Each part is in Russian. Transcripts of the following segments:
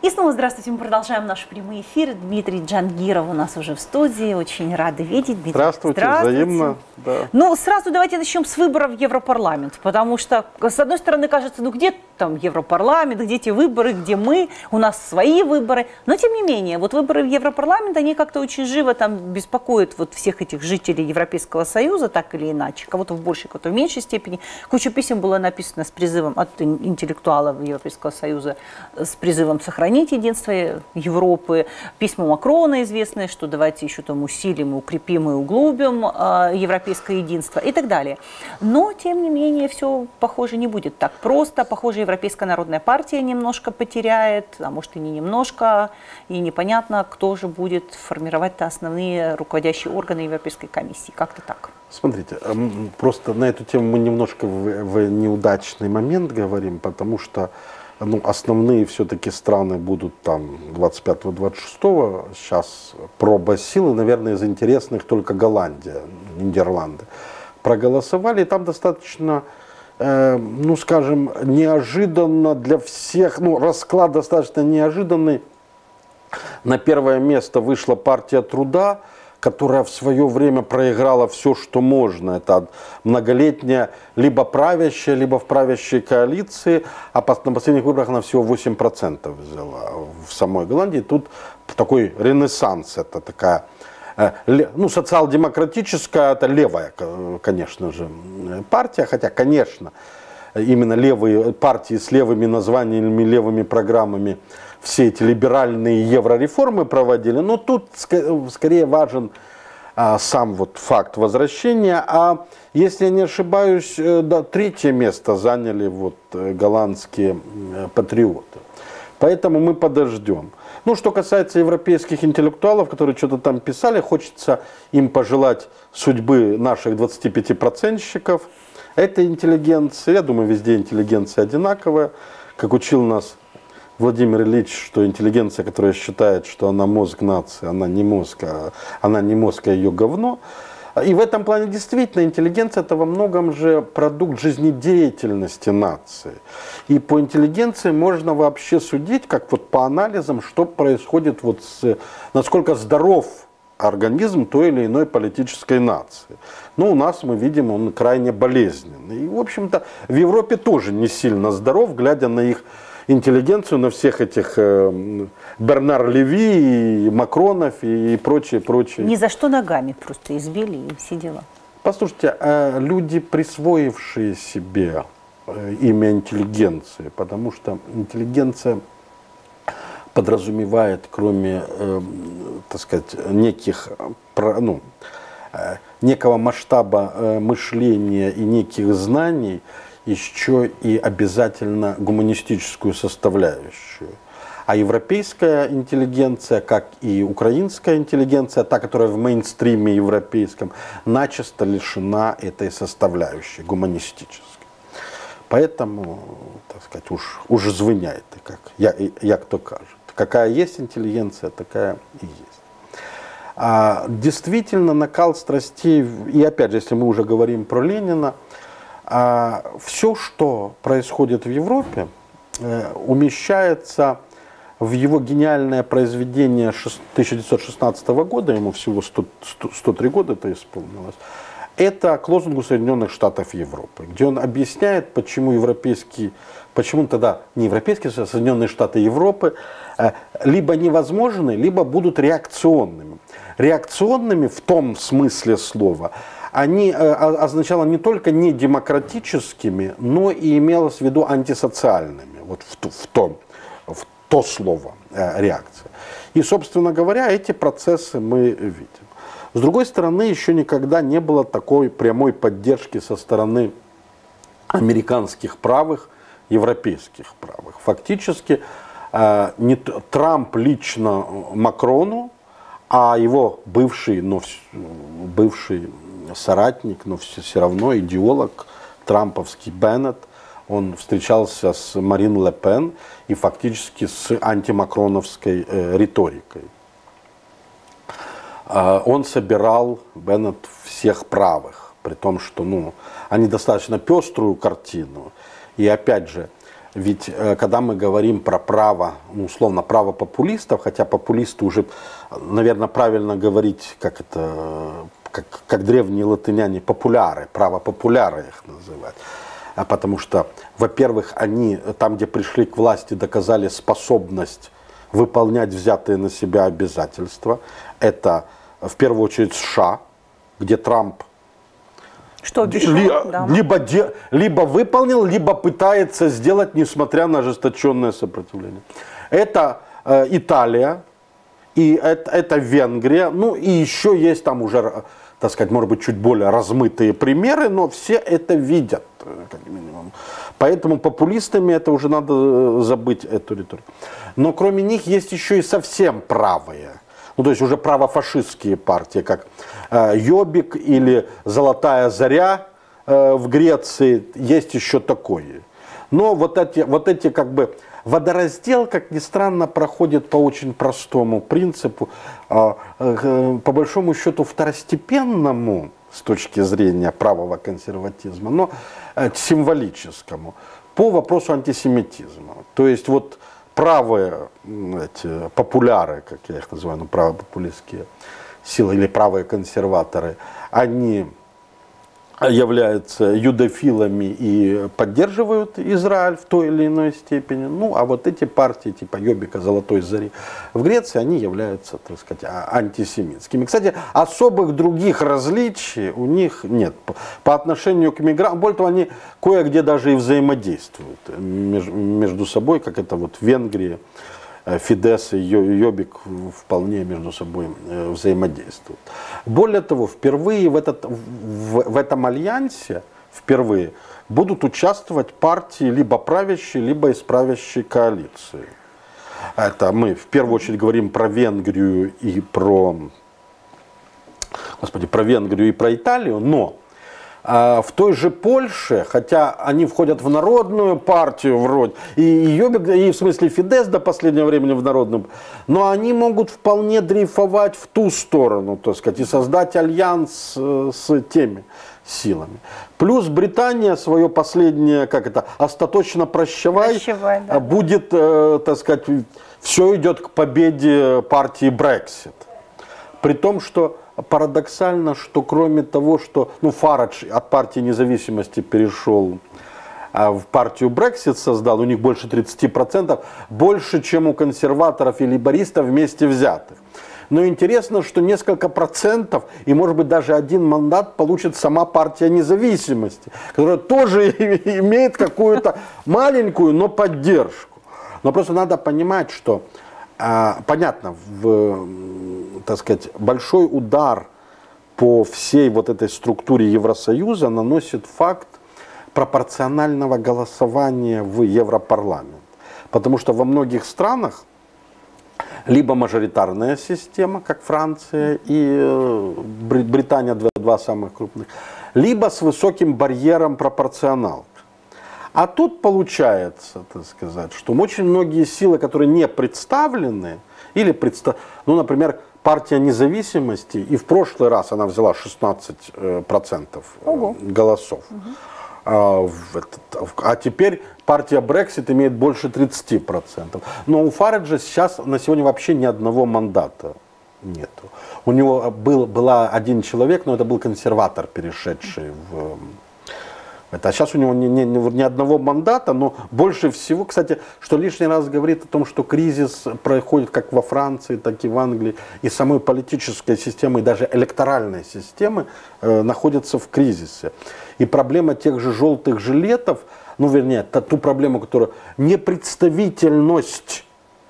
И снова здравствуйте, мы продолжаем наш прямой эфир. Дмитрий Джангиров у нас уже в студии, очень рады видеть. Дмитрий, здравствуйте, взаимно. Да. Ну, сразу давайте начнем с выборов в Европарламент, потому что, с одной стороны, кажется, ну где там Европарламент, где те выборы, где мы, у нас свои выборы, но тем не менее, вот выборы в Европарламент, они как-то очень живо там беспокоят вот всех этих жителей Европейского Союза, так или иначе, кого-то в большей, кого-то в меньшей степени. Куча писем было написано с призывом от интеллектуалов Европейского Союза, с призывом сохранить единство Европы, письма Макрона известные, что давайте еще там усилим, укрепим и углубим европейское единство и так далее. Но, тем не менее, все, похоже, не будет так просто. Похоже, Европейская народная партия немножко потеряет, а может и не немножко, и непонятно, кто же будет формировать-то основные руководящие органы Европейской комиссии. Как-то так. Смотрите, просто на эту тему мы немножко в неудачный момент говорим, потому что основные все-таки страны будут там 25-26, сейчас проба силы, наверное, из интересных только Голландия, Нидерланды. Проголосовали, и там достаточно, скажем, неожиданно для всех, расклад достаточно неожиданный. На первое место вышла партия труда, которая в свое время проиграла все, что можно. Это многолетняя либо правящая, либо в правящей коалиции, а на последних выборах она всего 8% взяла в самой Голландии. Тут такой ренессанс, это такая, социал-демократическая, это левая, конечно же, партия, хотя, конечно, именно левые партии с левыми названиями, левыми программами все эти либеральные еврореформы проводили, но тут скорее важен сам вот факт возвращения. А если я не ошибаюсь, третье место заняли вот голландские патриоты. Поэтому мы подождем. Что касается европейских интеллектуалов, которые что-то там писали, хочется им пожелать судьбы наших 25%. Это интеллигенция, я думаю, везде интеллигенция одинаковая. Как учил нас Владимир Ильич, что интеллигенция, которая считает, что она мозг нации, она не мозг, а ее говно. И в этом плане действительно интеллигенция это во многом же продукт жизнедеятельности нации. И по интеллигенции можно вообще судить, как вот по анализам, что происходит, насколько здоров организм той или иной политической нации. У нас мы видим, он крайне болезненный. И, в общем-то, в Европе тоже не сильно здоров, глядя на их интеллигенцию, на всех этих Бернар Леви, и Макронов и прочее. Ни за что ногами просто избили и все дела. Послушайте, люди, присвоившие себе имя интеллигенции, потому что интеллигенция подразумевает, кроме, некого масштаба мышления и неких знаний, еще и обязательно гуманистическую составляющую. А европейская интеллигенция, как и украинская интеллигенция, та, которая в мейнстриме европейском, начисто лишена этой составляющей гуманистической. Поэтому, уж звиняйте, як то кажуть. Какая есть интеллигенция, такая и есть. Действительно, накал страстей, и опять же, если мы уже говорим про Ленина, все, что происходит в Европе, умещается в его гениальное произведение 1916 года, ему всего 103 года это исполнилось, это к лозунгу Соединенных Штатов Европы, где он объясняет, почему тогда не Европейский Союз, а Соединенные Штаты Европы либо невозможны, либо будут реакционными. Реакционными в том смысле слова они означало не только не демократическими, но и имелось в виду антисоциальными, в то слово реакция. И, собственно говоря, эти процессы мы видим. С другой стороны, еще никогда не было такой прямой поддержки со стороны американских правых, европейских правых. Фактически не Трамп лично Макрону, а его бывший соратник, но все равно идеолог трамповский Беннет, он встречался с Марин Ле Пен и фактически с антимакроновской риторикой. Он собирал, Беннет, всех правых, при том, что они достаточно пеструю картину. И опять же, Ведь когда мы говорим про право, ну, условно, право популистов, хотя популисты уже, наверное, правильно говорить, как это, как древние латыняне, популяры, право популяры их называть. Потому что, во-первых, они там, где пришли к власти, доказали способность выполнять взятые на себя обязательства. Это в первую очередь США, где Трамп что обещал, да. либо выполнил, либо пытается сделать, несмотря на ожесточенное сопротивление. Это Италия, и это Венгрия, ну и еще есть там уже, так сказать, может быть, чуть более размытые примеры, но все это видят, как минимум. Поэтому популистами это уже надо забыть, эту риторику. Но кроме них есть еще и совсем правые. Ну, то есть уже правофашистские партии, как Йобик или Золотая Заря в Греции, есть еще такое. Но вот эти как бы водораздел, как ни странно, проходит по очень простому принципу, по большому счету второстепенному с точки зрения правого консерватизма, но символическому, по вопросу антисемитизма. То есть вот правые эти популяры, как я их называю, ну, правопопулистские силы или правые консерваторы, они являются юдофилами и поддерживают Израиль в той или иной степени. Ну, а вот эти партии типа Йобика, Золотой Зари в Греции, они являются, так сказать, антисемитскими. Кстати, особых других различий у них нет по отношению к мигрантам. Более того, они кое-где даже и взаимодействуют между собой, как это вот в Венгрии. Фидес и Йобик вполне между собой взаимодействуют. Более того, впервые в этом альянсе впервые будут участвовать партии либо правящей, либо из правящей коалиции. Это мы в первую очередь говорим про Венгрию и про Венгрию и про Италию, но в той же Польше, хотя они входят в народную партию вроде, и в смысле Фидес до последнего времени в народную, но они могут вполне дрейфовать в ту сторону, так сказать, и создать альянс с теми силами. Плюс Британия свое последнее, как это, остаточно прощавай да. Будет, так сказать, все идет к победе партии Brexit. При том, что парадоксально, что кроме того, что Фарадж от партии независимости перешел в партию Brexit создал, у них больше 30%, больше, чем у консерваторов и лейбористов вместе взятых. Но интересно, что несколько процентов и, может быть, даже один мандат получит сама партия независимости, которая тоже имеет какую-то маленькую, но поддержку. Но просто надо понимать, что понятно, так сказать, большой удар по всей вот этой структуре Евросоюза наносит факт пропорционального голосования в Европарламент. Потому что во многих странах либо мажоритарная система, как Франция и Британия, два самых крупных, либо с высоким барьером пропорционалки. А тут получается, так сказать, что очень многие силы, которые не представлены, или например, партия независимости, и в прошлый раз она взяла 16% голосов. А теперь партия Brexit имеет больше 30%. Но у Фараджа сейчас на сегодня вообще ни одного мандата нету. У него был один человек, но это был консерватор, перешедший в... А сейчас у него ни одного мандата, но больше всего, кстати, что лишний раз говорит о том, что кризис происходит как во Франции, так и в Англии, и самой политической системы, и даже электоральной системы находятся в кризисе. И проблема тех же желтых жилетов, ту проблему, которую непредставительность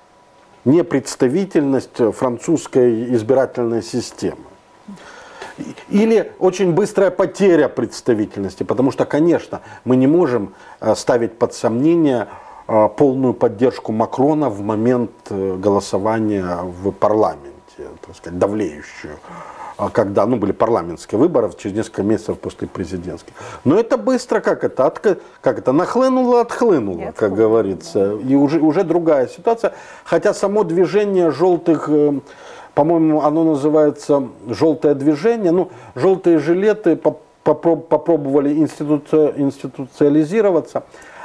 французской избирательной системы. Или очень быстрая потеря представительности, потому что, конечно, мы не можем ставить под сомнение полную поддержку Макрона в момент голосования в парламенте, так сказать, давлеющую, когда были парламентские выборы через несколько месяцев после президентских. Но это быстро нахлынуло, отхлынуло, как говорится, и уже другая ситуация, хотя само движение желтых... По-моему, оно называется «желтое движение». Желтые жилеты попробовали институциализироваться.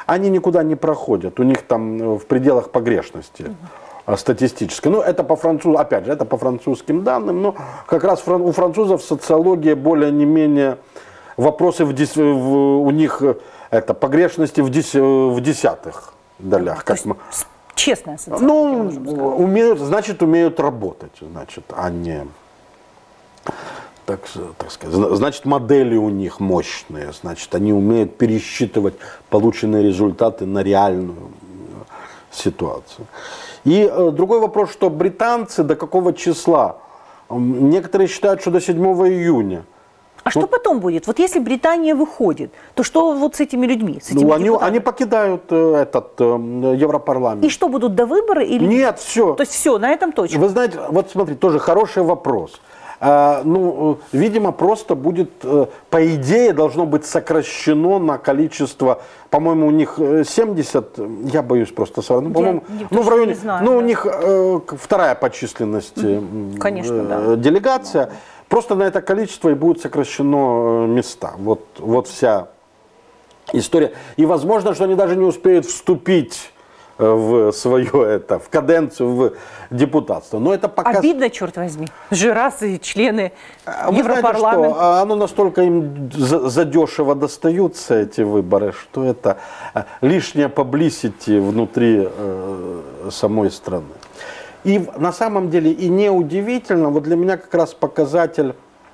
они никуда не проходят, у них там в пределах погрешности статистической. Ну, это опять же, это по французским данным, но как раз у французов социология более-не-менее, вопросы у них это погрешности в десятых долях. Как мы... Честная социология. Ну, умеют работать, значит, а не... Так сказать, значит, модели у них мощные, значит, они умеют пересчитывать полученные результаты на реальную ситуацию. И другой вопрос, что британцы до какого числа? Некоторые считают, что до 7 июня. А что потом будет? Вот если Британия выходит, то что вот с этими людьми? С этими они покидают Европарламент. И что, будут до выбора? Или... Нет, все. То есть все, на этом точно. Вы знаете, вот смотрите, тоже хороший вопрос. Видимо, просто будет, по идее, должно быть сокращено на количество, по-моему, у них 70, я боюсь просто соврать, по-моему, в районе, у них вторая по численности делегация, просто на это количество и будет сокращено места. Вот вся история. И возможно, что они даже не успеют вступить в в каденцию, в депутатство. Но это пока... Обидно, черт возьми. Раз и члены Европарламента. Знаете, что оно настолько им задешево достаются, эти выборы, что это лишнее publicity внутри самой страны. И на самом деле, и неудивительно, вот для меня как раз показатель,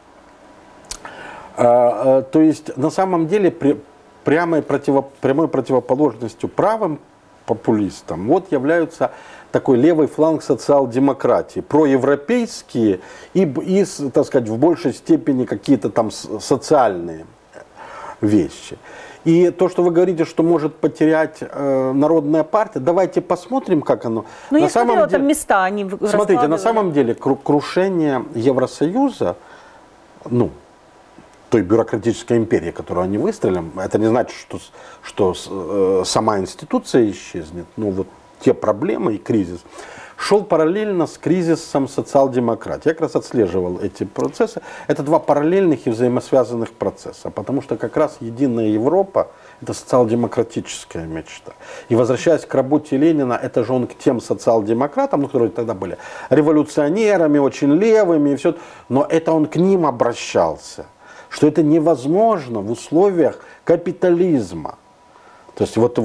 то есть на самом деле прямой противоположностью правым популистам вот являются такой левый фланг социал-демократии, проевропейские и, так сказать, в большей степени какие-то там социальные вещи. И то, что вы говорите, что может потерять Народная партия, давайте посмотрим, как оно. Ну, я смотрела, там места, они смотрите, на самом деле крушение Евросоюза, той бюрократической империи, которую они выстроили, это не значит, что сама институция исчезнет, но вот те проблемы и кризис шел параллельно с кризисом социал-демократии. Я как раз отслеживал эти процессы. Это два параллельных и взаимосвязанных процесса, потому что как раз единая Европа – это социал-демократическая мечта. И возвращаясь к работе Ленина, это же он к тем социал-демократам, которые тогда были революционерами, очень левыми и все, но это он к ним обращался, что это невозможно в условиях капитализма. То есть вот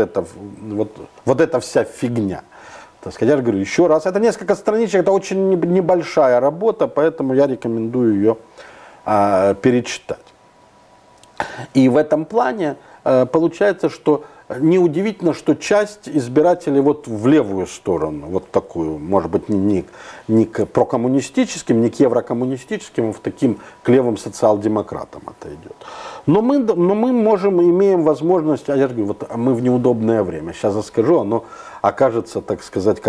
эта вся фигня. Так сказать, я же говорю, еще раз, это несколько страничек, это очень небольшая работа, поэтому я рекомендую ее перечитать. И в этом плане получается, что неудивительно, что часть избирателей вот в левую сторону, вот такую, может быть, не к прокоммунистическим, не к еврокоммунистическим, а в таким к левым социал-демократам отойдет. Но мы имеем возможность, я говорю, вот мы в неудобное время, сейчас я скажу, оно окажется, так сказать,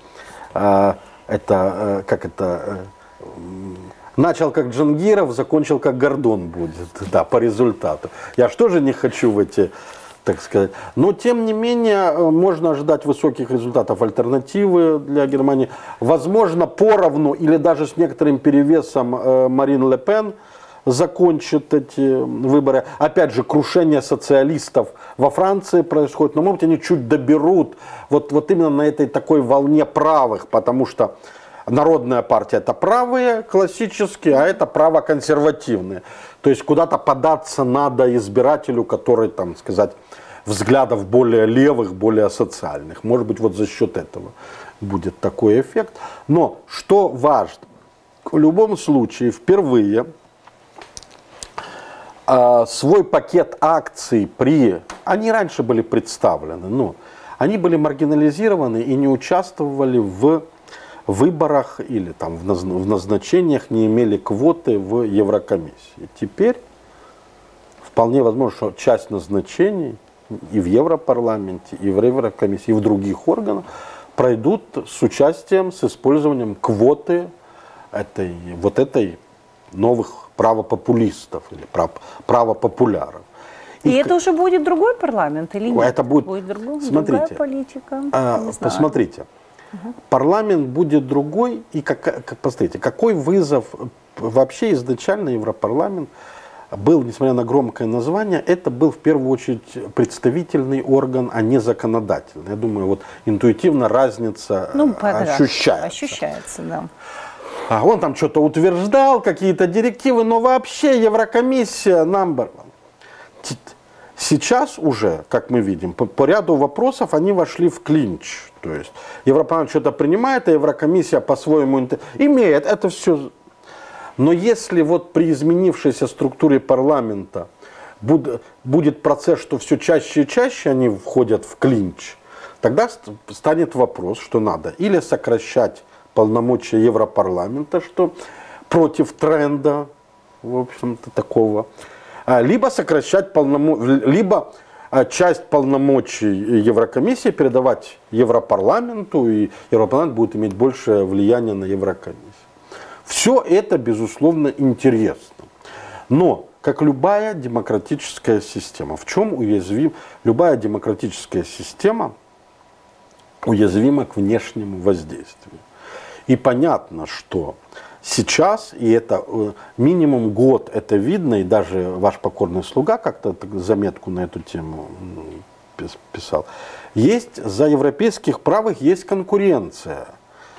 начал как Джангиров, закончил как Гордон будет, да, по результату. Я что же не хочу в эти, так сказать. Но, тем не менее, можно ожидать высоких результатов альтернативы для Германии. Возможно, поровну или даже с некоторым перевесом Марин Ле Пен закончит эти выборы. Опять же, крушение социалистов во Франции происходит, но, может быть, они чуть доберут вот именно на этой такой волне правых, потому что Народная партия – это правые классические, а это правоконсервативные. То есть куда-то податься надо избирателю, который, там сказать, взглядов более левых, более социальных. Может быть, вот за счет этого будет такой эффект. Но что важно, в любом случае, впервые свой пакет акций они раньше были представлены, но они были маргинализированы и не участвовали в выборах или там в назначениях, не имели квоты в Еврокомиссии. Теперь вполне возможно, что часть назначений и в Европарламенте, и в Еврокомиссии, и в других органах пройдут с участием, с использованием квоты этой новых правопопулистов или правопопуляров. И это уже будет другой парламент или нет? Это будет другая политика. Посмотрите. Парламент будет другой, и посмотрите, какой вызов вообще изначально Европарламент был, несмотря на громкое название, это был в первую очередь представительный орган, а не законодательный. Я думаю, вот интуитивно разница ощущается. Ощущается, да. Он там что-то утверждал, какие-то директивы, но вообще Еврокомиссия number one. Сейчас уже, как мы видим, по ряду вопросов они вошли в клинч. То есть Европарламент что-то принимает, а Еврокомиссия по-своему имеет. Это все. Но если вот при изменившейся структуре парламента будет процесс, что все чаще и чаще они входят в клинч, тогда станет вопрос, что надо или сокращать полномочия Европарламента, что против тренда, в общем-то, такого, либо сокращать либо часть полномочий Еврокомиссии передавать Европарламенту, и Европарламент будет иметь большее влияние на Еврокомиссию. Все это, безусловно, интересно. Но, как любая демократическая система, в чем уязвим? Любая демократическая система уязвима к внешнему воздействию. И понятно, что сейчас, и это минимум год это видно, и даже ваш покорный слуга как-то заметку на эту тему писал, есть за европейских правых есть конкуренция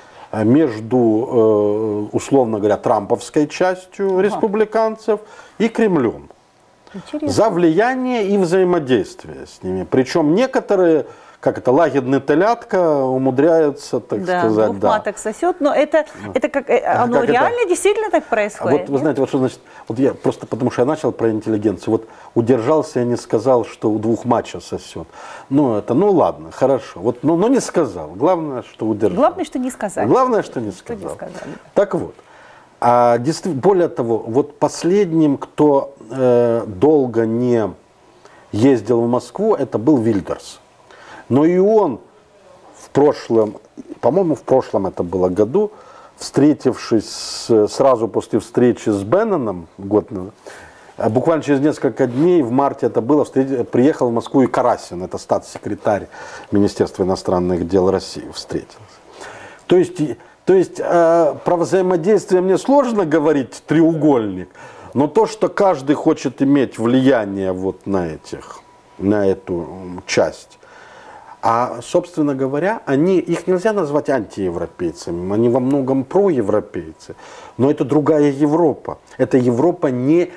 между, условно говоря, трамповской частью республиканцев и Кремлем. Интересно. За влияние и взаимодействие с ними. Причем некоторые, как это, лагидный телятка умудряются, так сказать. Двух маток сосет, но это как, оно как реально действительно так происходит? Вот вы знаете, вот что значит, вот я просто потому что я начал про интеллигенцию, вот удержался, я не сказал, что у двух мачо сосет. Ну ладно, хорошо, вот, но не сказал, главное, что удержал. Главное, что не сказали. Главное, что не сказал. Так вот, более того, вот последним, кто долго не ездил в Москву, это был Вильдерс. Но и он в прошлом, по-моему, в прошлом это было году, встретившись сразу после встречи с Бенноном, буквально через несколько дней, в марте это было, приехал в Москву и Карасин, это статс-секретарь Министерства иностранных дел России, встретился. То есть про взаимодействие мне сложно говорить, треугольник, но то, что каждый хочет иметь влияние вот на эту часть. А, собственно говоря, их нельзя назвать антиевропейцами, они во многом проевропейцы, но это другая Европа. Это Европа они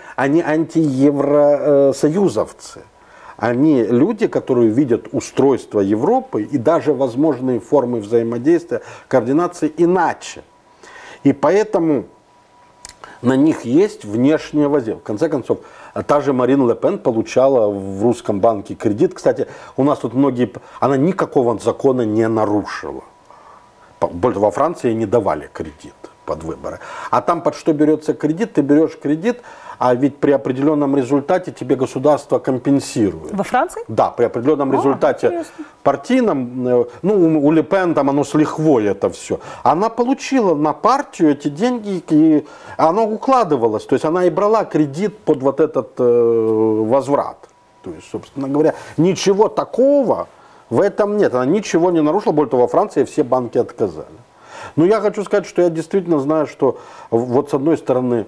антиевросоюзовцы. Они люди, которые видят устройство Европы и даже возможные формы взаимодействия, координации иначе. И поэтому на них есть внешнее воздействие. В конце концов, та же Марин Ле Пен получала в русском банке кредит. Кстати, у нас тут она никакого закона не нарушила. Во Франции не давали кредит под выборы. А там под что берется кредит? Ты берешь кредит, а ведь при определенном результате тебе государство компенсирует. Во Франции? Да, при определенном результате интересно. Партийном, у Ле Пен там оно с лихвой это все. Она получила на партию эти деньги, и оно укладывалось. То есть она и брала кредит под вот этот возврат. То есть, собственно говоря, ничего такого в этом нет. Она ничего не нарушила, более того, во Франции все банки отказали. Но я хочу сказать, что я действительно знаю, что вот с одной стороны,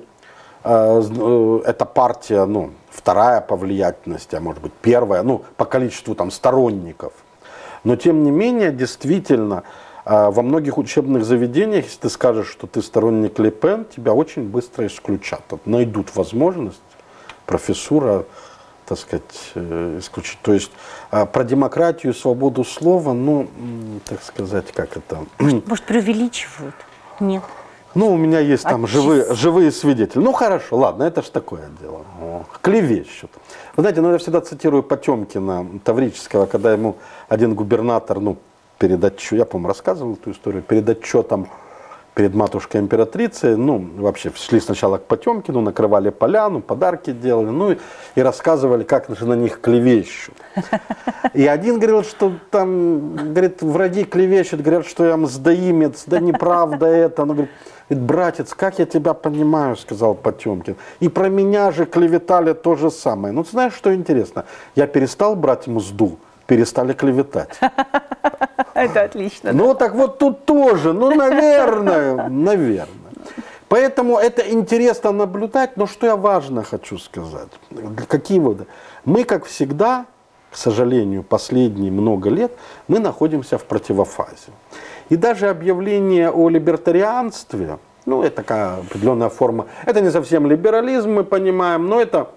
эта партия, вторая по влиятельности, а может быть первая, по количеству там сторонников. Но тем не менее, действительно, во многих учебных заведениях, если ты скажешь, что ты сторонник Ле Пен, тебя очень быстро исключат. Найдут возможность профессура, так сказать, исключить. То есть про демократию и свободу слова, так сказать, как это... Может, преувеличивают? Нет. У меня есть там живые свидетели. Хорошо, ладно, это ж такое дело. Клевещут. Вы знаете, я всегда цитирую Потемкина Таврического, когда ему один губернатор, перед отчетом, я, по-моему, рассказывал эту историю, перед отчетом перед матушкой императрицей, вообще шли сначала к Потемкину, накрывали поляну, подарки делали, и рассказывали, как же на них клевещут. И один говорил, что там, враги клевещут, говорят, что я мздоимец, да неправда это. Он говорит, братец, как я тебя понимаю, сказал Потемкин. И про меня же клеветали то же самое. Ты знаешь, что интересно? Я перестал брать мзду, перестали клеветать. Это отлично. Так вот тут тоже, наверное. Поэтому это интересно наблюдать, но что я важно хочу сказать. Какие выводы? Мы, как всегда, к сожалению, последние много лет, мы находимся в противофазе. И даже объявление о либертарианстве, ну, это такая определенная форма, это не совсем либерализм, мы понимаем, но это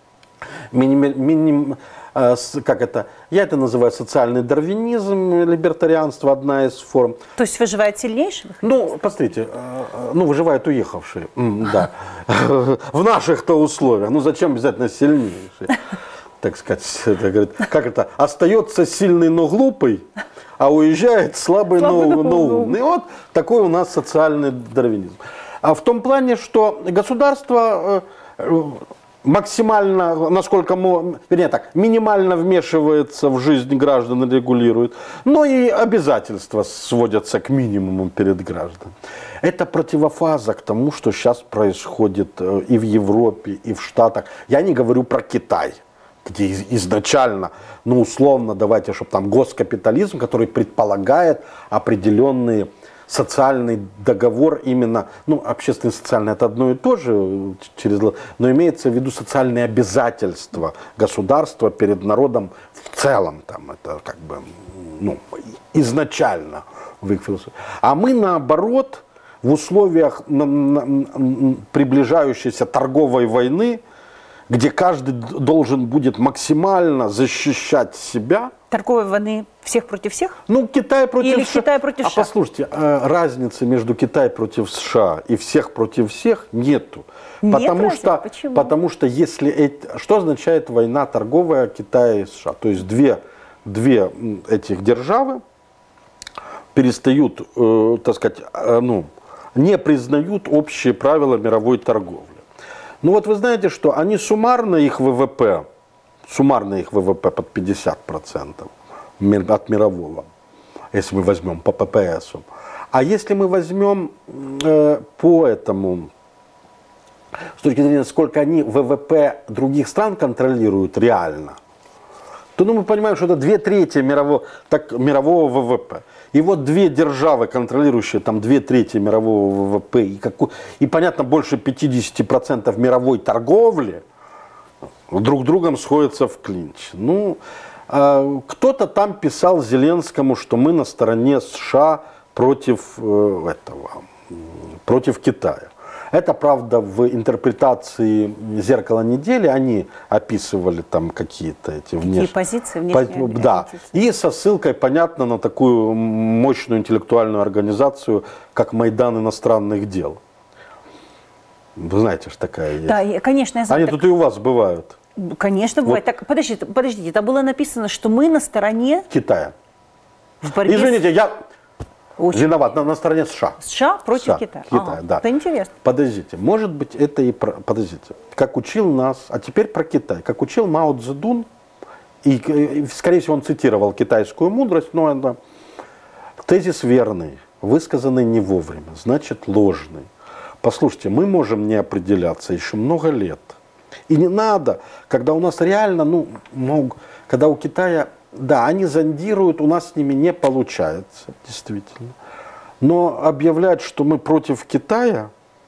я это называю социальный дарвинизм, либертарианство, одна из форм. То есть выживает сильнейший? Ну, посмотрите, выживают уехавшие, да, в наших-то условиях, ну, зачем обязательно сильнейшие? Так сказать, это, говорит, как это, остается сильный, но глупый, а уезжает слабый, но умный. И вот такой у нас социальный дарвинизм. А в том плане, что государство максимально, насколько, вернее так, минимально вмешивается в жизнь граждан и регулирует, но и обязательства сводятся к минимуму перед гражданами. Это противофаза к тому, что сейчас происходит и в Европе, и в Штатах. Я не говорю про Китай, где изначально, ну условно, давайте, чтобы там госкапитализм, который предполагает определенные социальный договор именно, ну, общественный и социальный это одно и то же, но имеется в виду социальные обязательства государства перед народом в целом, там, это как бы, ну, изначально в их философии. А мы наоборот, в условиях приближающейся торговой войны, где каждый должен будет максимально защищать себя. Торговой войны всех против всех? Ну, Китай против Или Китай против США? Послушайте, разницы между Китай против США и всех против всех нету. Почему? Потому что если что означает война торговая Китая и США? То есть две этих державы перестают, так сказать, не признают общие правила мировой торговли. Ну вот вы знаете, что они суммарно их ВВП под 50% от мирового, если мы возьмем по ППСу. А если мы возьмем по этому, с точки зрения, сколько они ВВП других стран контролируют реально, то мы понимаем, что это 2/3 мирового ВВП. И вот две державы, контролирующие там 2/3 мирового ВВП и понятно, больше 50% мировой торговли, друг другом сходятся в клинч. Ну, кто-то там писал Зеленскому, что мы на стороне США против Китая. Это, правда, в интерпретации «Зеркала недели» они описывали там какие-то эти внешние позиции. Да, и со ссылкой, понятно, на такую мощную интеллектуальную организацию, как Майдан иностранных дел. Вы знаете, что такая есть. Да, конечно, я знаю. Они тут и у вас бывают. Конечно, бывает. Так, подождите, это было написано, что мы на стороне Китая. В борьбе Извините, я виноват, на стороне США. США против Китая. Да. Это интересно. Подождите, может быть, это и подождите. Как учил нас, а теперь про Китай. Как учил Мао Цзэдун, и скорее всего он цитировал китайскую мудрость, но это тезис верный, высказанный не вовремя, значит ложный. Послушайте, мы можем не определяться еще много лет. И не надо, когда у нас реально, когда у Китая, да, они зондируют, у нас с ними не получается, действительно. Но объявлять, что мы против Китая,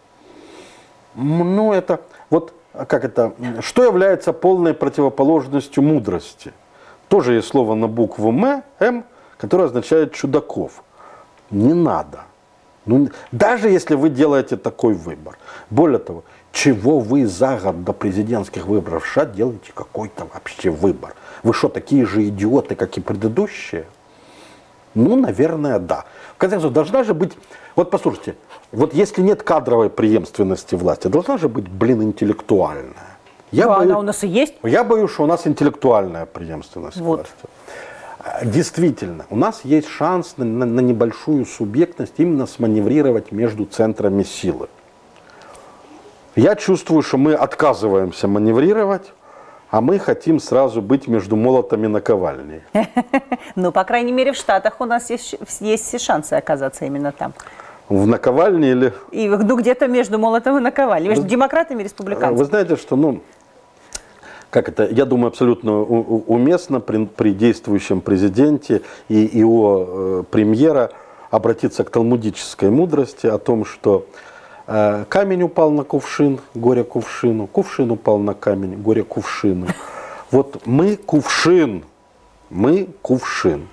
это, что является полной противоположностью мудрости? Тоже есть слово на букву М, которое означает чудаков. Не надо. Даже если вы делаете такой выбор. Более того, чего вы за год до президентских выборов в США делаете какой-то вообще выбор? Вы что, такие же идиоты, как и предыдущие? Наверное, да. В конце концов, должна же быть... Вот послушайте, вот если нет кадровой преемственности власти, должна же быть, интеллектуальная. Она у нас и есть. Я боюсь, что у нас интеллектуальная преемственность власти. Действительно, у нас есть шанс на небольшую субъектность именно сманеврировать между центрами силы. Я чувствую, что мы отказываемся маневрировать, а мы хотим сразу быть между молотом и наковальней. По крайней мере, в Штатах у нас есть все шансы оказаться именно там. В наковальне или... Где-то между молотом и наковальней, между демократами и республиканцами. Вы знаете, что, я думаю, абсолютно уместно при действующем президенте и его премьера обратиться к талмудической мудрости о том, что Камень упал на кувшин, горе кувшину. Кувшин упал на камень, горе кувшину. Вот мы кувшин. Мы кувшин.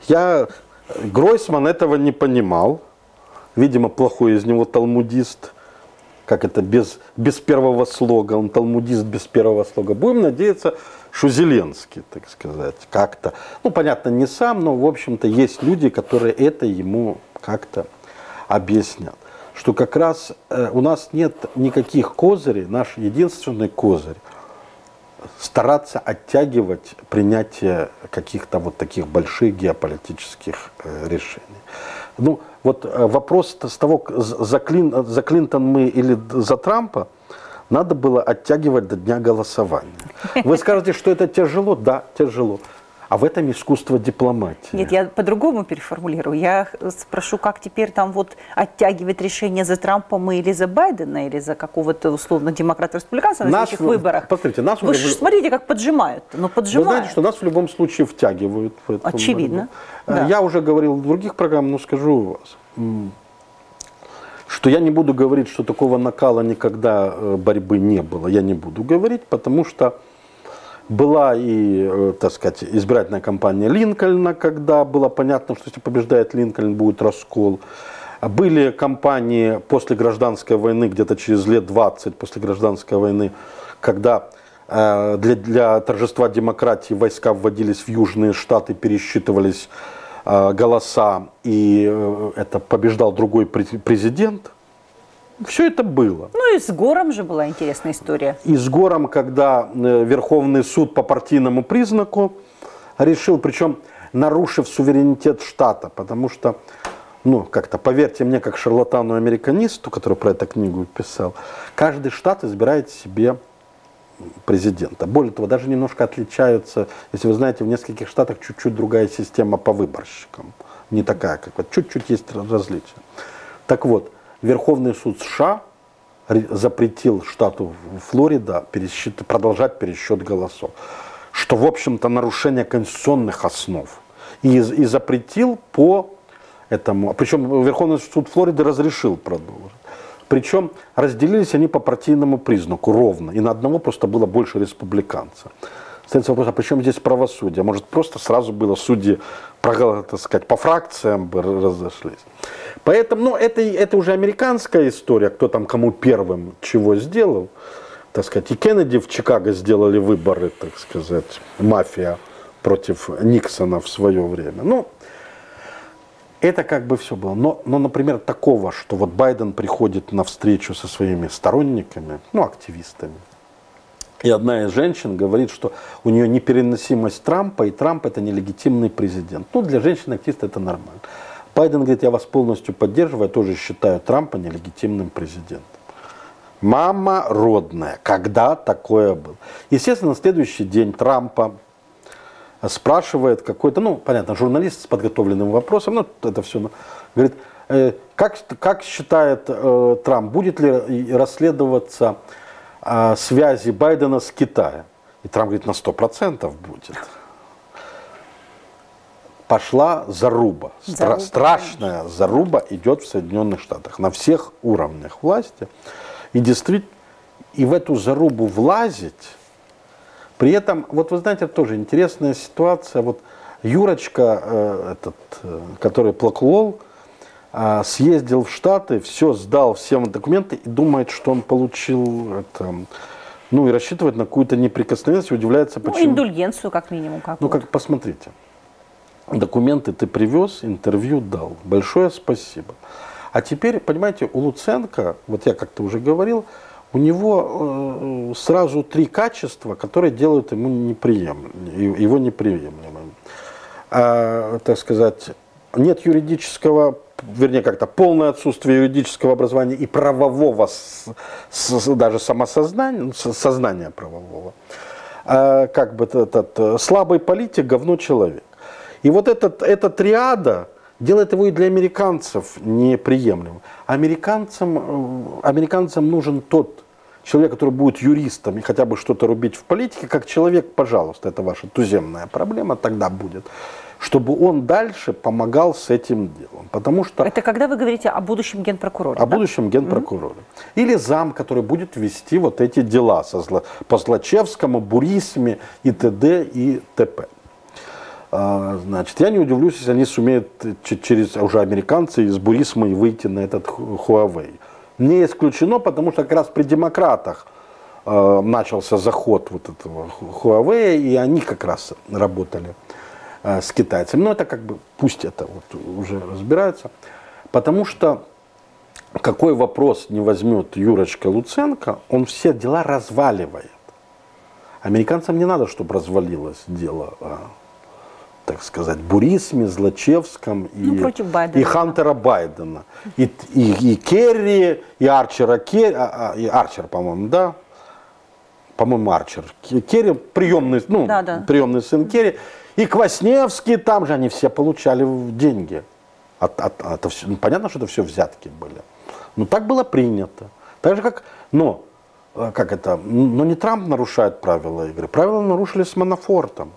Гройсман этого не понимал. Видимо, плохой из него талмудист. Как это, без первого слога. Он талмудист без первого слога. Будем надеяться, что Зеленский, так сказать, как-то. Ну, понятно, не сам, но, в общем-то, есть люди, которые это ему как-то объяснят. Что как раз у нас нет никаких козырей. Наш единственный козырь — стараться оттягивать принятие каких-то вот таких больших геополитических решений. Ну, вот вопрос с того, за Клинтон мы или за Трампа, надо было оттягивать до дня голосования. Вы скажете, что это тяжело? Да, тяжело. А в этом искусство дипломатии. Нет, я по-другому переформулирую. Я спрошу, как теперь там вот оттягивать решение за Трампом или за Байдена, или за какого-то условно демократа-республиканца на следующих выборах. Посмотрите, нас Вы смотрите, как поджимают. Но поджимают. Вы знаете, что нас в любом случае втягивают в это. Очевидно. Да. Я уже говорил в других программах, но скажу вас, что я не буду говорить, что такого накала никогда борьбы не было. Я не буду говорить, потому что была и, так сказать, избирательная кампания Линкольна, когда было понятно, что если побеждает Линкольн, будет раскол. Были кампании после гражданской войны, где-то через лет 20 после гражданской войны, когда для торжества демократии войска вводились в южные штаты, пересчитывались голоса, и это побеждал другой президент. Все это было. Ну и с Гором же была интересная история. И с Гором, когда Верховный суд по партийному признаку решил, причем нарушив суверенитет штата, потому что, ну, как-то, поверьте мне, как шарлатану-американисту, который про эту книгу писал, каждый штат избирает себе президента. Более того, даже немножко отличаются, если вы знаете, в нескольких штатах чуть-чуть другая система по выборщикам. Не такая, как вот, чуть-чуть есть различия. Так вот, Верховный суд США запретил штату Флорида продолжать пересчет голосов, что, в общем-то, нарушение конституционных основ. И запретил по этому, причем Верховный суд Флориды разрешил продолжить. Причем разделились они по партийному признаку ровно, и на одного просто было больше республиканцев. Остается вопрос, а при чем здесь правосудие? Может, просто сразу было судьи, так сказать, по фракциям бы разошлись. Поэтому, ну, это уже американская история, кто там кому первым чего сделал. Так сказать, и Кеннеди в Чикаго сделали выборы, так сказать, мафия против Никсона в свое время. Ну, это как бы все было. Но, например, такого, что вот Байден приходит на встречу со своими сторонниками, ну, активистами, и одна из женщин говорит, что у нее непереносимость Трампа, и Трамп это нелегитимный президент. Ну, для женщин-активиста это нормально. Байден говорит, я вас полностью поддерживаю, я тоже считаю Трампа нелегитимным президентом. Мама родная, когда такое было? Естественно, на следующий день Трампа спрашивает какой-то, ну, понятно, журналист с подготовленным вопросом, ну, это все, говорит, как считает Трамп, будет ли расследоваться связи Байдена с Китаем? И Трамп говорит, на 100% будет. Пошла заруба. Страшная заруба идет в Соединенных Штатах на всех уровнях власти. И действительно, и в эту зарубу влазить, при этом, вот вы знаете, тоже интересная ситуация. Вот Юрочка, который Плакулол, съездил в Штаты, все сдал, всем документы и думает, что он получил это, ну и рассчитывает на какую-то неприкосновенность, и удивляется, почему. Ну, индульгенцию, как минимум. Ну, как, посмотрите. Документы ты привез, интервью дал. Большое спасибо. А теперь, понимаете, у Луценко, вот я как-то уже говорил, у него сразу 3 качества, которые делают ему его неприемлемым. Так сказать, нет юридического, вернее, как-то полное отсутствие юридического образования и правового, даже самосознания, сознания правового. Как бы этот слабый политик, говно человек. И вот эта триада делает его и для американцев неприемлемым. Американцам нужен тот человек, который будет юристом и хотя бы что-то рубить в политике, как человек, пожалуйста, это ваша туземная проблема, тогда будет. чтобы он дальше помогал с этим делом. Потому что... Это когда вы говорите о будущем генпрокуроре? О будущем генпрокуроре. Или зам, который будет вести вот эти дела по Злачевскому, Бурисме и т.д. и т.п. Значит, я не удивлюсь, если они сумеют через уже американцы из Бурисмы выйти на этот Huawei. Не исключено, потому что как раз при демократах начался заход вот этого Huawei, и они как раз работали с китайцами. Но это как бы, пусть это вот уже разбирается. Потому что какой вопрос не возьмет Юрочка Луценко, он все дела разваливает. Американцам не надо, чтобы развалилось дело, так сказать, Бурисме, Злачевском и Хантера Байдена. И Керри, и Арчера Керри, и Арчер, по-моему, да? По-моему, Арчер. Керри, приемный, приемный сын Керри. И Квасневский, там же они все получали деньги. Это все, понятно, что это все взятки были. Но так было принято. Так же, как, но не Трамп нарушает правила игры. Правила нарушили с Манафортом.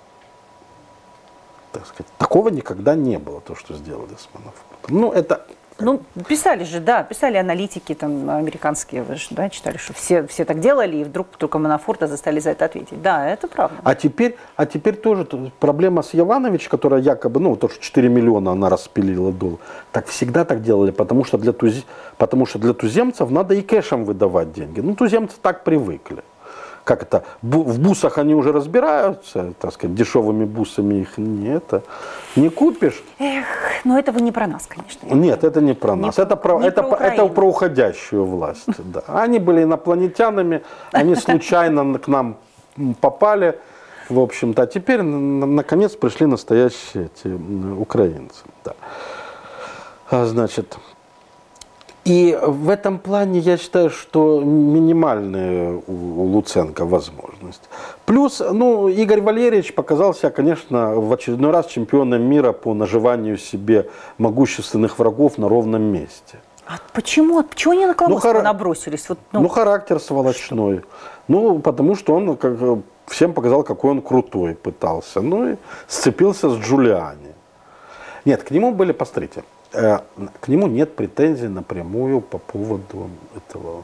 Так сказать, такого никогда не было, то, что сделали с Манафортом. Ну, писали же, да, писали аналитики там американские, вы же, да, читали, что все так делали, и вдруг только Манафорта заставили за это ответить. Да, это правда. А теперь тоже проблема с Йованович, которая якобы, то, что 4 миллиона она распилила долларов, так всегда так делали, потому что для туземцев надо и кэшем выдавать деньги. Туземцы так привыкли. Как это, в бусах они уже разбираются, так сказать, дешевыми бусами их не купишь. Но это вы не про нас, конечно. Нет, это не про нас, это про уходящую власть. Да. Они были инопланетянами, они случайно к нам попали, в общем-то, а теперь, наконец, пришли настоящие эти украинцы. Да. Значит... И в этом плане я считаю, что минимальная у Луценко возможность. Плюс, Игорь Валерьевич показал себя, конечно, в очередной раз чемпионом мира по наживанию себе могущественных врагов на ровном месте. А почему? Почему они на Коломойского набросились? Характер сволочной. Потому что он всем показал, какой он крутой пытался. И сцепился с Джулиани. Нет, к нему были, посмотрите. К нему нет претензий напрямую по поводу этого,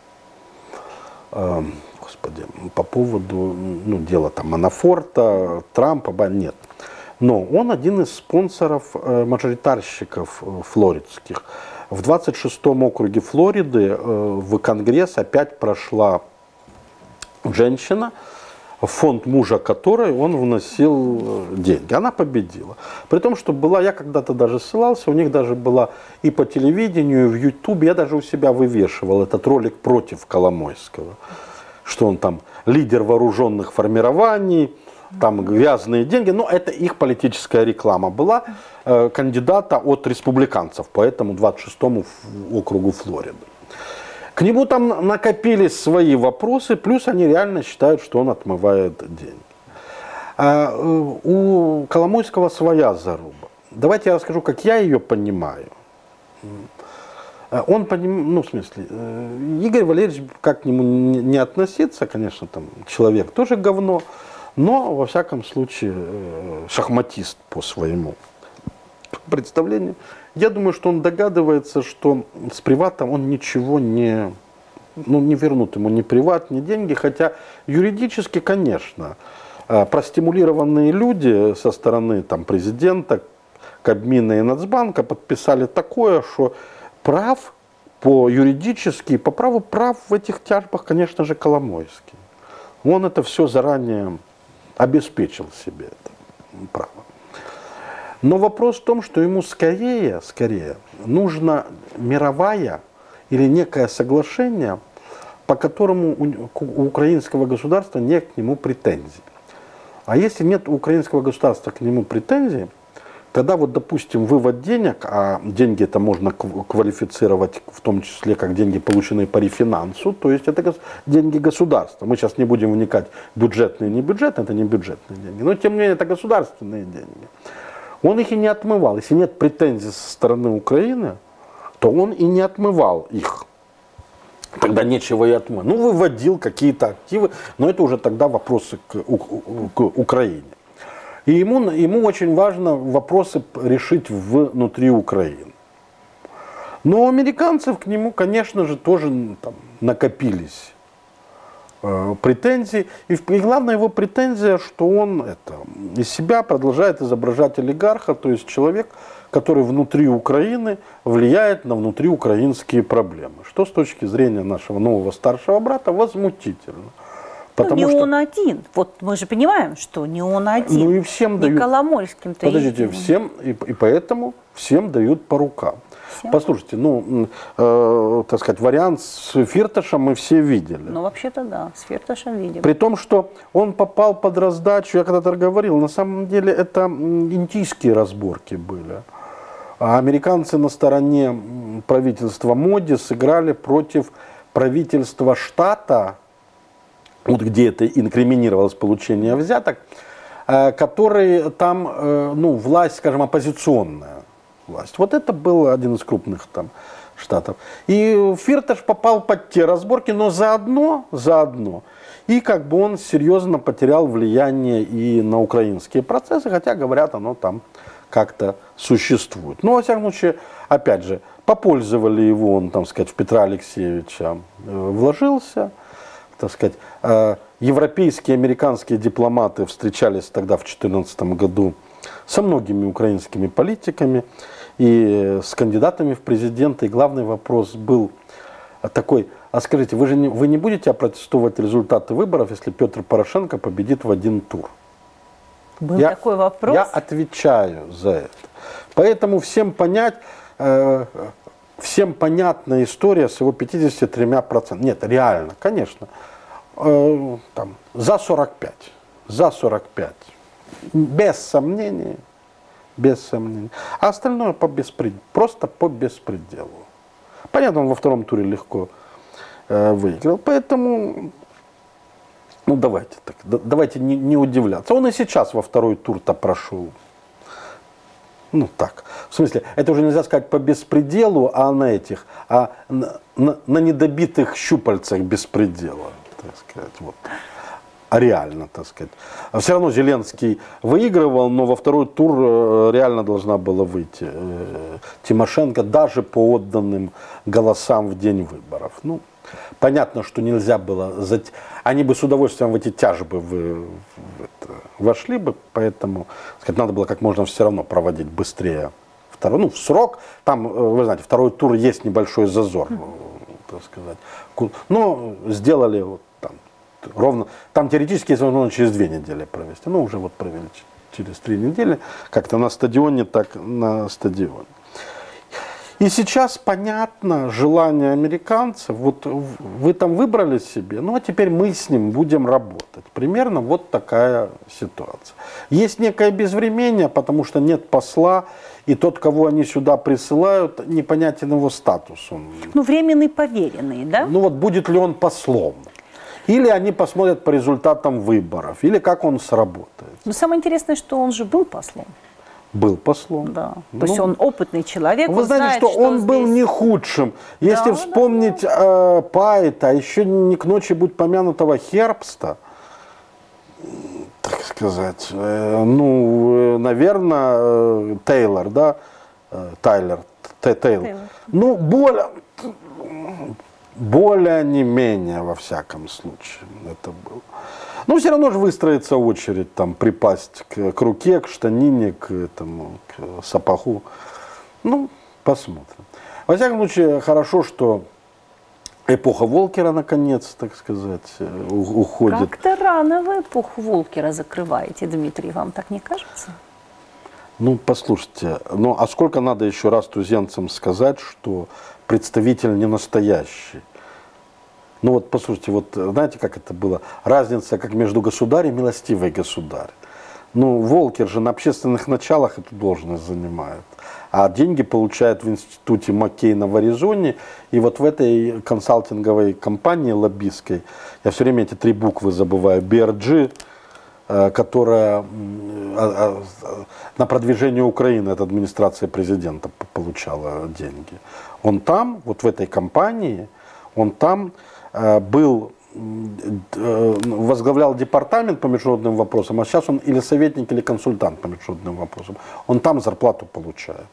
по поводу дела там Манафорта, Трампа, нет. Но он один из спонсоров мажоритарщиков флоридских. В 26-м округе Флориды в Конгресс опять прошла женщина, в фонд мужа которой он вносил деньги. Она победила. При том, что была, я когда-то даже ссылался, у них даже была и по телевидению, и в Ютубе, я даже у себя вывешивал этот ролик против Коломойского. Что он там лидер вооруженных формирований, там грязные деньги, но это их политическая реклама была кандидата от республиканцев по этому 26-му округу Флориды. К нему там накопились свои вопросы, плюс они реально считают, что он отмывает деньги. У Коломойского своя заруба. Давайте я расскажу, как я ее понимаю. Он понимает, в смысле, Игорь Валерьевич, как к нему не относиться, конечно, там человек тоже говно, но, во всяком случае, шахматист по своему представлению. Я думаю, что он догадывается, что с приватом он ничего не вернут ему ни приват, ни деньги, хотя юридически, конечно, простимулированные люди со стороны там, президента, Кабмина и Нацбанка подписали такое, что прав по юридически, по праву прав в этих тяжбах, конечно же, Коломойский. Он это все заранее обеспечил себе, это право. Но вопрос в том, что ему скорее нужно мировая или некое соглашение, по которому у украинского государства нет к нему претензий. А если нет у украинского государства к нему претензий, тогда вот, допустим, вывод денег, а деньги это можно квалифицировать в том числе как деньги, полученные по рефинансу, то есть это деньги государства. Мы сейчас не будем вникать, бюджетные, не бюджетные, это не бюджетные деньги, но тем не менее это государственные деньги. Он их и не отмывал. Если нет претензий со стороны Украины, то он и не отмывал их. Тогда нечего и отмывать. Выводил какие-то активы, но это уже тогда вопросы к Украине. И ему очень важно вопросы решить внутри Украины. Но у американцев к нему, конечно же, тоже там накопились претензии. И главная его претензия, что он из себя продолжает изображать олигарха, то есть человек, который внутри Украины влияет на внутриукраинские проблемы. Что с точки зрения нашего нового старшего брата возмутительно. Потому не что... он один. Вот мы же понимаем, что не он один. Ну и всем дают. Коломойским-то. Подождите, всем, и поэтому всем дают по рукам. Всем? Послушайте, так сказать, вариант с Фирташем мы все видели. Ну, вообще-то да, с Фирташем видели. При том, что он попал под раздачу, я когда-то говорил, на самом деле это индийские разборки были. А американцы на стороне правительства Моди сыграли против правительства штата, вот где это инкриминировалось получение взяток, который там, власть, скажем, оппозиционная власть. Вот это был один из крупных там штатов. И Фирташ попал под те разборки, но заодно, и как бы он серьезно потерял влияние и на украинские процессы, хотя, говорят, оно там как-то существует. Но, во всяком случае, опять же, попользовали его, он, там сказать, в Петра Алексеевича вложился. Так сказать, европейские и американские дипломаты встречались тогда в 2014 году со многими украинскими политиками и с кандидатами в президенты. И главный вопрос был такой: а скажите, вы не будете опротестовать результаты выборов, если Петр Порошенко победит в один тур? Был такой вопрос? Я отвечаю за это. Поэтому всем понятна история с его 53%. Нет, реально, конечно. За 45. За 45. Без сомнений. Без сомнений. А остальное просто по беспределу. Понятно, он во втором туре легко выиграл. Поэтому, давайте не удивляться. Он и сейчас во второй тур-то прошел. В смысле, это уже нельзя сказать по беспределу, а на недобитых щупальцах беспредела, так сказать, вот. А реально, так сказать. А все равно Зеленский выигрывал, но во второй тур реально должна была выйти Тимошенко, даже по отданным голосам в день выборов. Понятно, что нельзя было, они бы с удовольствием в эти тяжбы вошли бы, поэтому, сказать, надо было как можно все равно проводить быстрее второй, в срок. Там, вы знаете, второй тур есть небольшой зазор, так сказать. Но сделали ровно, там теоретически есть возможность через 2 недели провести, уже провели через 3 недели, как-то на стадионе, так на стадионе. И сейчас понятно желание американцев, вот вы там выбрали себе, а теперь мы с ним будем работать. Примерно вот такая ситуация. Есть некое безвременье, потому что нет посла, и тот, кого они сюда присылают, непонятен его статус. Временный поверенный, да? Будет ли он послом? Или они посмотрят по результатам выборов, или как он сработает. Но самое интересное, что он же был послом. Был послом. Да. То есть он опытный человек. Вы знаете, что он здесь был не худшим. Если вспомнить Пайта, еще не к ночи будет помянутого Хербста, так сказать, наверное, Тейлор, да, Тейлор. Более-не-менее, во всяком случае, это было. Но все равно же выстроится очередь, припасть к руке, к штанине, к сапогу. Посмотрим. Во всяком случае, хорошо, что эпоха Волкера, наконец, так сказать, уходит. Как-то рано вы эпоху Волкера закрываете, Дмитрий, вам так не кажется? Послушайте, а сколько надо еще раз туземцам сказать, что представитель не настоящий? Послушайте, знаете, как это было? Разница, как между государь и милостивый государь. Волкер же на общественных началах эту должность занимает, а деньги получает в институте Маккейна в Аризоне. И в этой консалтинговой компании лоббистской, я все время эти 3 буквы забываю, BRG, которая на продвижение Украины от администрации президента получала деньги. Он там, в этой компании, он там был возглавлял департамент по международным вопросам, а сейчас он или советник, или консультант по международным вопросам. Он там зарплату получает.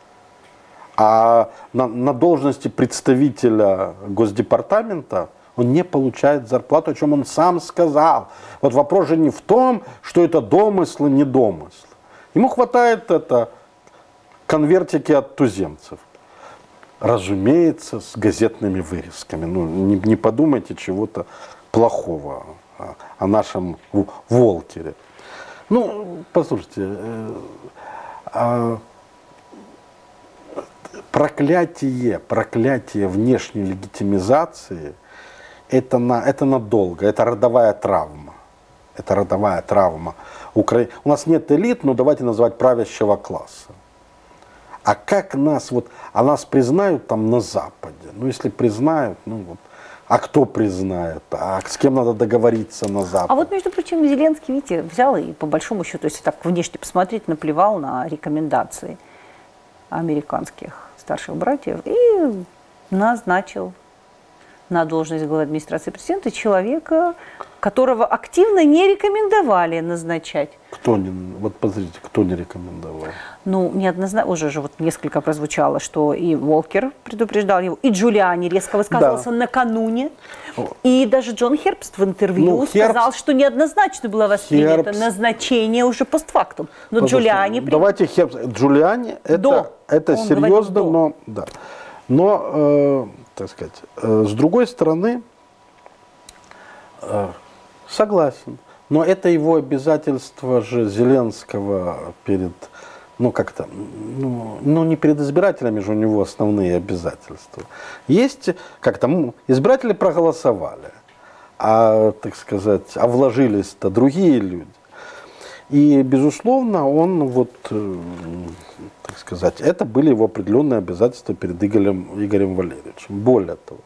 А на должности представителя Госдепартамента он не получает зарплату, о чем он сам сказал. Вот вопрос же не в том, что это домыслы, не домыслы. Ему хватает это конвертики от туземцев. Разумеется, с газетными вырезками. Ну, не подумайте чего-то плохого о нашем Волкере. Ну, послушайте, проклятие внешней легитимизации это надолго, это родовая травма. Это родовая травма. У нас нет элит, но давайте называть правящего класса. А как нас нас признают там на Западе? Ну, если признают, а кто признает? А с кем надо договориться на Западе? А вот, между прочим, Зеленский, видите, взял и по большому счету, если так внешне посмотреть, наплевал на рекомендации американских старших братьев и назначил на должность главы администрации президента человека, которого активно не рекомендовали назначать. Кто не рекомендовал? Ну, неоднозначно, уже же вот несколько прозвучало, что и Волкер предупреждал его, и Джулиани резко высказывался накануне, и даже Джон Хербст в интервью сказал, что неоднозначно было воспринято назначение уже постфактум. Но Джулиани... Давайте Хербст... Джулиани, это серьезно, но так сказать, с другой стороны, согласен. Но это его обязательство же Зеленского перед, не перед избирателями же у него основные обязательства. Есть, избиратели проголосовали, так сказать, вложились-то другие люди. И, безусловно, он так сказать, это были его определенные обязательства перед Игорем Валерьевичем. Более того,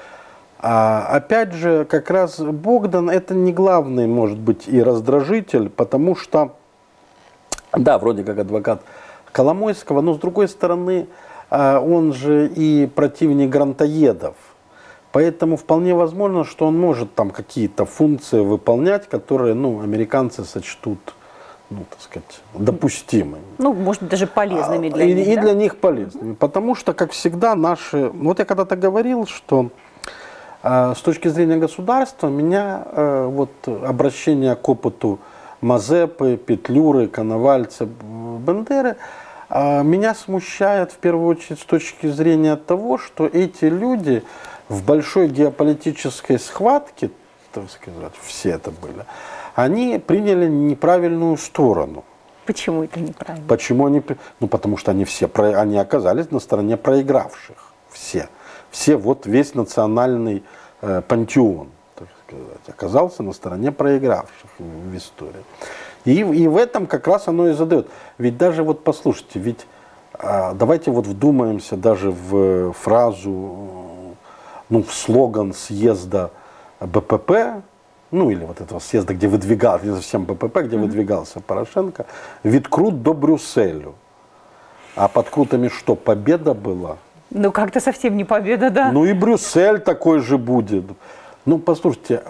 опять же, как раз Богдан это не главный, может быть, и раздражитель, потому что, да, вроде как адвокат Коломойского, но с другой стороны, он же и противник грантоедов. Поэтому вполне возможно, что он может там какие-то функции выполнять, которые, американцы сочтут, так сказать, допустимыми. Может быть, даже полезными для них. И для них полезными. Потому что, как всегда, наши... Вот я когда-то говорил, что с точки зрения государства меня обращение к опыту Мазепы, Петлюры, Коновальца, Бандеры меня смущает в первую очередь с точки зрения того, что эти люди в большой геополитической схватке, так сказать, все это были, они приняли неправильную сторону. Почему это неправильно? Почему они? Потому что они оказались на стороне проигравших. Все. Весь национальный пантеон, так сказать, оказался на стороне проигравших в истории. И в этом как раз оно и задает. Ведь даже послушайте, давайте вдумаемся даже в фразу, в слоган съезда БПП, или этого съезда, где выдвигался, не совсем БПП, где выдвигался Порошенко, «Від Крут до Брюсселю». А под Крутами что, победа была? Как-то совсем не победа, да? И Брюссель такой же будет. Послушайте...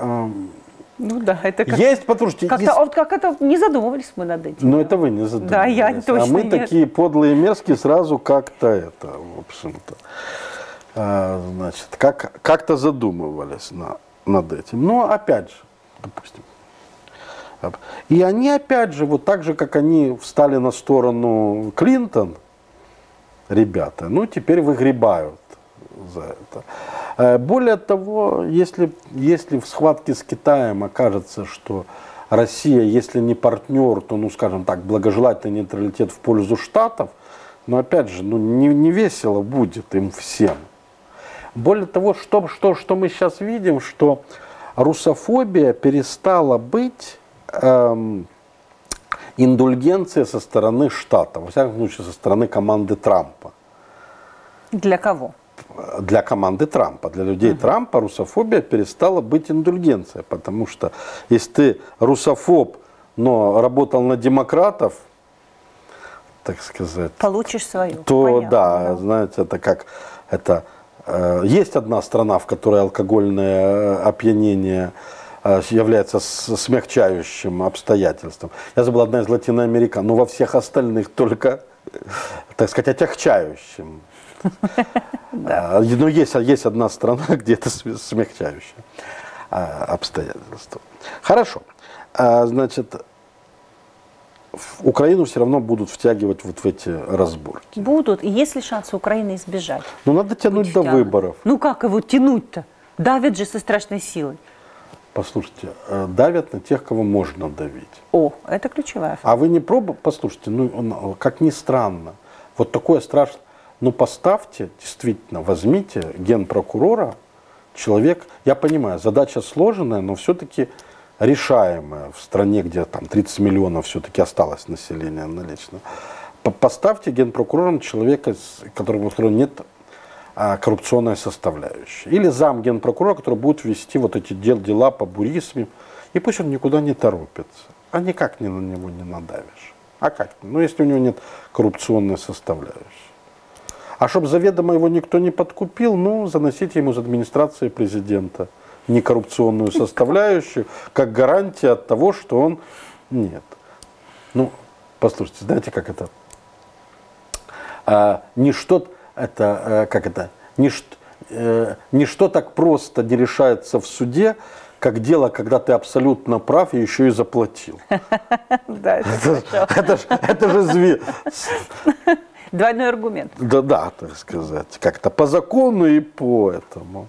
это как... Есть, послушайте... Как это не задумывались мы над этим. Это вы не задумывались. Да, я точно мы нет. Такие подлые и мерзкие сразу как-то в общем-то, как-то задумывались над этим. Но опять же, допустим. И они опять же, так же, как они встали на сторону Клинтон, ребята, теперь выгребают за это. Более того, если в схватке с Китаем окажется, что Россия, если не партнер, то, скажем так, благожелательный нейтралитет в пользу Штатов, опять же, не весело будет им всем. Более того, что мы сейчас видим, что русофобия перестала быть индульгенцией со стороны Штатов, во всяком случае, со стороны команды Трампа. Для кого? Для команды Трампа, для людей Трампа русофобия перестала быть индульгенцией, потому что если ты русофоб, но работал на демократов, так сказать, получишь свою. то понятно, да, знаете, это как Есть одна страна, в которой алкогольное опьянение является смягчающим обстоятельством. Я забыл, одна из латиноамерикан, но во всех остальных только, так сказать, отягчающим. Но есть одна страна, где это смягчающее обстоятельство. Хорошо. Значит, Украину все равно будут втягивать вот в эти разборки. Будут. И есть ли шансы Украины избежать? Ну, надо тянуть до выборов. Ну, как его тянуть-то? Давят же со страшной силой. Послушайте, давят на тех, кого можно давить. О, это ключевая фраза. А вы не пробовали? Послушайте, ну, как ни странно, вот такое страшное. Ну, поставьте, действительно, возьмите генпрокурора, человек, я понимаю, задача сложная, но все-таки решаемая в стране, где там 30 миллионов все-таки осталось населения налично. Поставьте генпрокурором человека, у которого нет коррупционной составляющей. Или зам генпрокурора, который будет вести вот эти дела по Бурисме, и пусть он никуда не торопится. А никак на него не надавишь. А как? Ну, если у него нет коррупционной составляющей. А чтобы заведомо его никто не подкупил, ну, заносите ему из администрации президента некоррупционную составляющую, как гарантия от того, что он нет. Ну, послушайте, знаете, как это? Ничто так просто не решается в суде, как дело, когда ты абсолютно прав и еще и заплатил. Да, это же зверь. Двойной аргумент. Да, так сказать. Как-то по закону и по этому.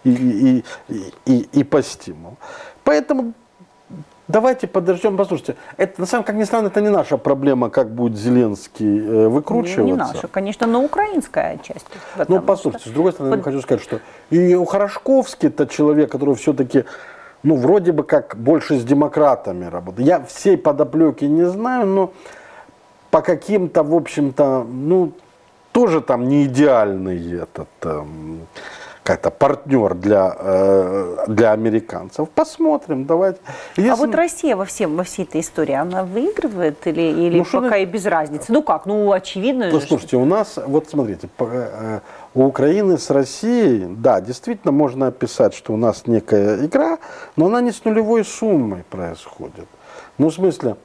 И по стимулу. Поэтому давайте подождем. Послушайте, это, на самом деле, как ни странно, это не наша проблема, как будет Зеленский выкручиваться. Не наша, конечно, но украинская часть. Ну, послушайте, с другой стороны, я хочу сказать, что и у Хорошковский-то человек, который все-таки, ну, вроде бы как больше с демократами работает. Я всей подоплеки не знаю, но по каким-то, в общем-то, ну, тоже там не идеальный этот как-то партнер для американцев. Посмотрим, давайте. А вот Россия во всей этой истории, она выигрывает или пока и без разницы? Ну как, ну очевидно же. Слушайте, у нас, вот смотрите, у Украины с Россией, да, действительно можно описать, что у нас некая игра, но она не с нулевой суммой происходит. Ну, в смысле,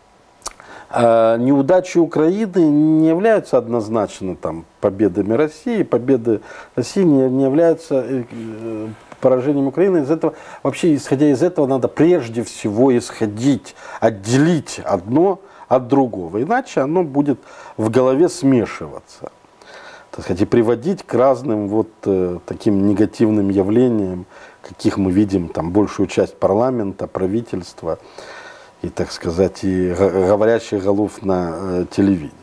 неудачи Украины не являются однозначно там победами России, победы России не являются поражением Украины. Из этого, вообще, исходя из этого, надо прежде всего исходить, отделить одно от другого, иначе оно будет в голове смешиваться, так сказать, и приводить к разным вот таким негативным явлениям, каких мы видим там большую часть парламента, правительства и, так сказать, и говорящих голов на телевидении.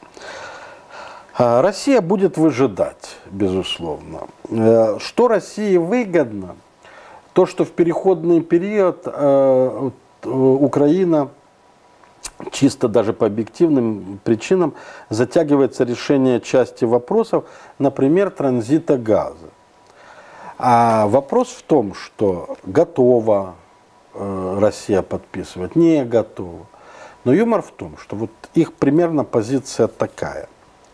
Россия будет выжидать, безусловно. Что России выгодно? То, что в переходный период Украина чисто даже по объективным причинам затягивается решение части вопросов, например, транзита газа. А вопрос в том, что готова Россия подписывать, не готова. Но юмор в том, что вот их примерно позиция такая,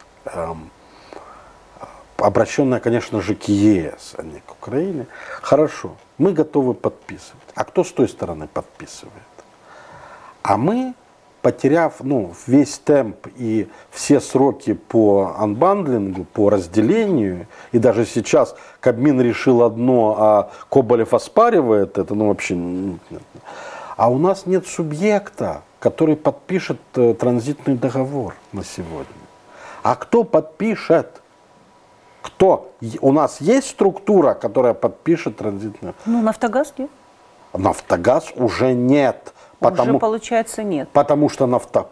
обращенная, конечно же, к ЕС, а не к Украине. Хорошо, мы готовы подписывать. А кто с той стороны подписывает? А мы, потеряв весь темп и все сроки по анбандлингу, по разделению, и даже сейчас Кабмин решил одно, а Коболев оспаривает это, вообще нет. А у нас нет субъекта, который подпишет транзитный договор на сегодня. А кто подпишет? Кто? У нас есть структура, которая подпишет транзитный? Нафтогаз нет. Нафтогаз уже нет. Уже, получается, нет. Потому что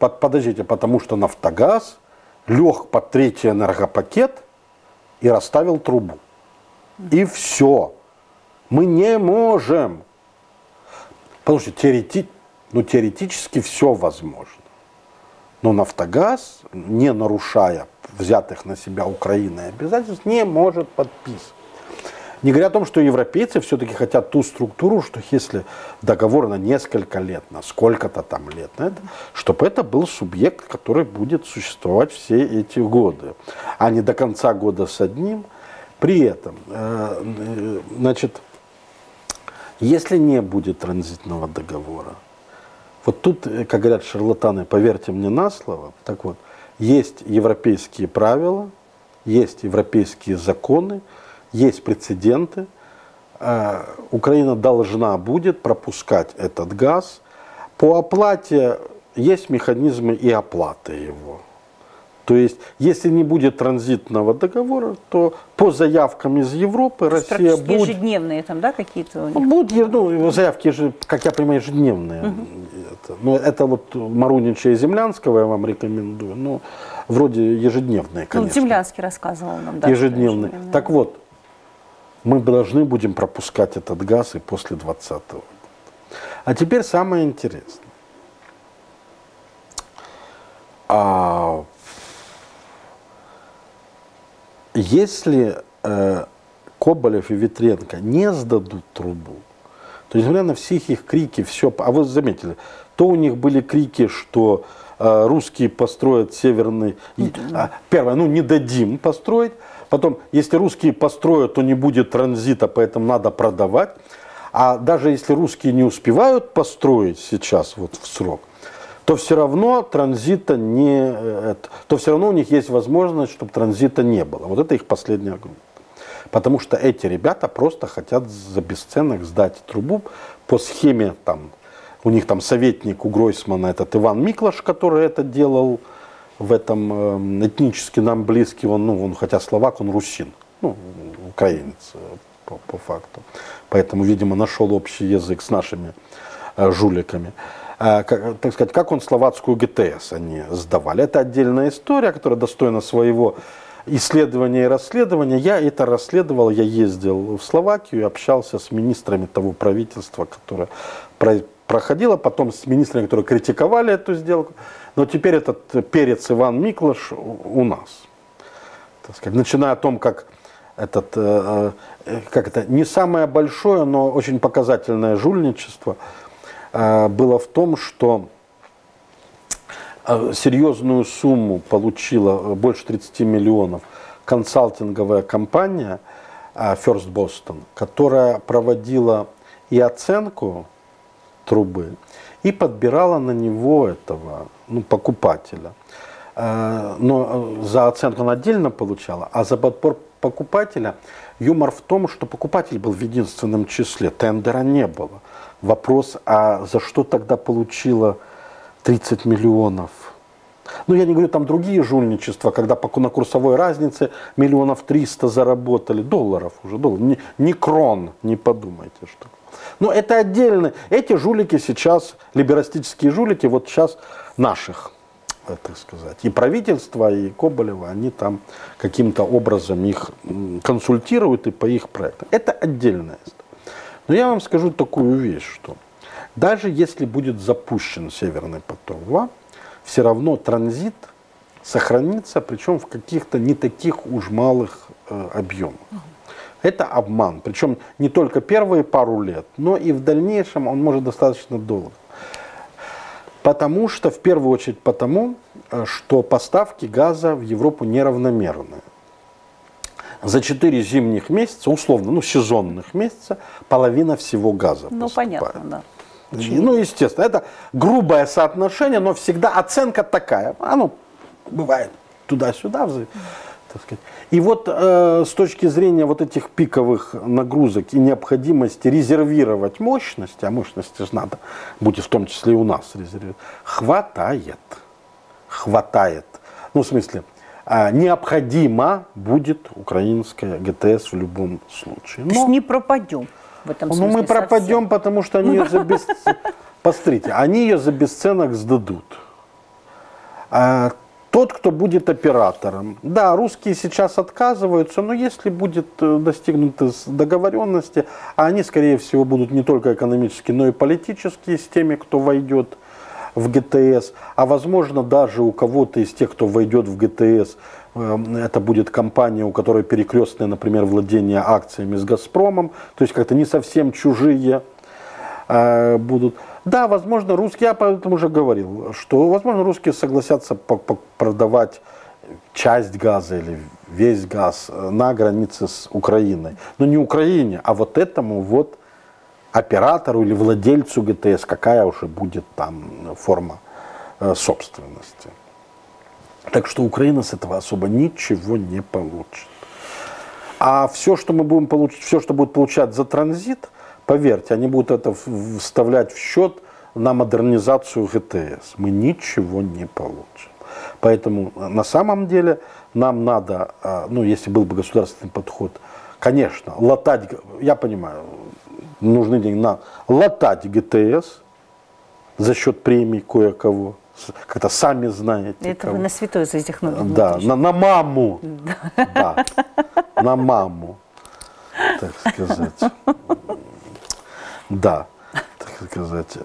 Нафтогаз лег под третий энергопакет и расставил трубу. И все. Мы не можем. Потому что теоретически все возможно. Но Нафтогаз, не нарушая взятых на себя Украиной обязательств, не может подписывать. Не говоря о том, что европейцы все-таки хотят ту структуру, что если договор на несколько лет, на сколько-то там лет, чтобы это был субъект, который будет существовать все эти годы, а не до конца года с одним. При этом, значит, если не будет транзитного договора, вот тут, как говорят шарлатаны, поверьте мне на слово, так вот, есть европейские правила, есть европейские законы, есть прецеденты. Украина должна будет пропускать этот газ. По оплате есть механизмы и оплаты его. То есть, если не будет транзитного договора, то по заявкам из Европы Россия будет... Ежедневные там, да, какие-то у них? Будут, ну, заявки, как я понимаю, ежедневные. Это вот Марунича и Землянского я вам рекомендую. Ну, вроде ежедневные, конечно. Ну, Землянский рассказывал нам, да. Ежедневные. Так вот, мы должны будем пропускать этот газ и после 2020 года. А теперь самое интересное. Если Коболев и Ветренко не сдадут трубу, то, несмотря на все их крики, все... А вы заметили, то у них были крики, что русские построят северный... Первое, ну не дадим построить. Потом, если русские построят, то не будет транзита, поэтому надо продавать. А даже если русские не успевают построить сейчас вот в срок, то все равно транзита не... То все равно у них есть возможность, чтобы транзита не было. Вот это их последний аргумент. Потому что эти ребята просто хотят за бесценок сдать трубу по схеме, там, у них там советник у Гройсмана, этот Иван Миклаш, который это делал в этом этнически нам близкий, он хотя словак, он русин, ну, украинец по факту. Поэтому, видимо, нашел общий язык с нашими жуликами. Так сказать, как он словацкую ГТС они сдавали. Это отдельная история, которая достойна своего исследования и расследования. Я это расследовал, я ездил в Словакию, общался с министрами того правительства, которое проходило, потом с министрами, которые критиковали эту сделку. Но теперь этот перец Иван Миклаш у нас. Так сказать, начиная о том, как это не самое большое, но очень показательное жульничество было в том, что серьезную сумму получила, больше 30 миллионов, консалтинговая компания First Boston, которая проводила и оценку трубы, и подбирала на него этого покупателя. Но за оценку она отдельно получала, а за подбор покупателя юмор в том, что покупатель был в единственном числе, тендера не было. Вопрос, а за что тогда получила 30 миллионов? Ну, я не говорю, там другие жульничества, когда на курсовой разнице 300 миллионов заработали, долларов уже, не крон, не подумайте, что. Но это отдельно. Эти жулики сейчас, либерастические жулики, вот сейчас наших, так сказать, и правительство, и Коболева, они там каким-то образом их консультируют и по их проектам. Это отдельная история. Но я вам скажу такую вещь, что даже если будет запущен Северный поток-2, все равно транзит сохранится, причем в каких-то не таких уж малых объемах. Это обман, причем не только первые пару лет, но и в дальнейшем он может достаточно долго. Потому что, в первую очередь потому, что поставки газа в Европу неравномерные. За 4 зимних месяца, условно, сезонных месяца, половина всего газа поступает. Понятно, да. Ну, естественно, это грубое соотношение, но всегда оценка такая. Оно бывает туда-сюда, так сказать. И вот с точки зрения вот этих пиковых нагрузок и необходимости резервировать мощности, а мощности же надо будет в том числе и у нас резервировать, хватает. Ну, в смысле, необходимо будет украинская ГТС в любом случае. То есть не пропадем в этом смысле. Ну, мы пропадем, потому что они ее за бесценок... Посмотрите, они ее за бесценок сдадут. Тот, кто будет оператором. Да, русские сейчас отказываются, но если будет достигнута договоренности, а они, скорее всего, будут не только экономические, но и политические с теми, кто войдет в ГТС, а возможно даже у кого-то из тех, кто войдет в ГТС, это будет компания, у которой перекрестное, например, владение акциями с «Газпромом», то есть как-то не совсем чужие будут. Да, возможно, русские, я поэтому уже говорил, что, возможно, русские согласятся продавать часть газа или весь газ на границе с Украиной. Но не Украине, а вот этому вот оператору или владельцу ГТС, какая уже будет там форма собственности. Так что Украина с этого особо ничего не получит. А все, что мы будем получать, все, что будет получать за транзит, поверьте, они будут это вставлять в счет на модернизацию ГТС. Мы ничего не получим. Поэтому на самом деле нам надо, ну, если был бы государственный подход, конечно, латать, я понимаю, нужны деньги на латать ГТС за счет премий кое-кого. Как-то сами знаете. Это кого. вы на святой затихнули. Да, на маму. Да, на маму, так сказать. Да, так сказать.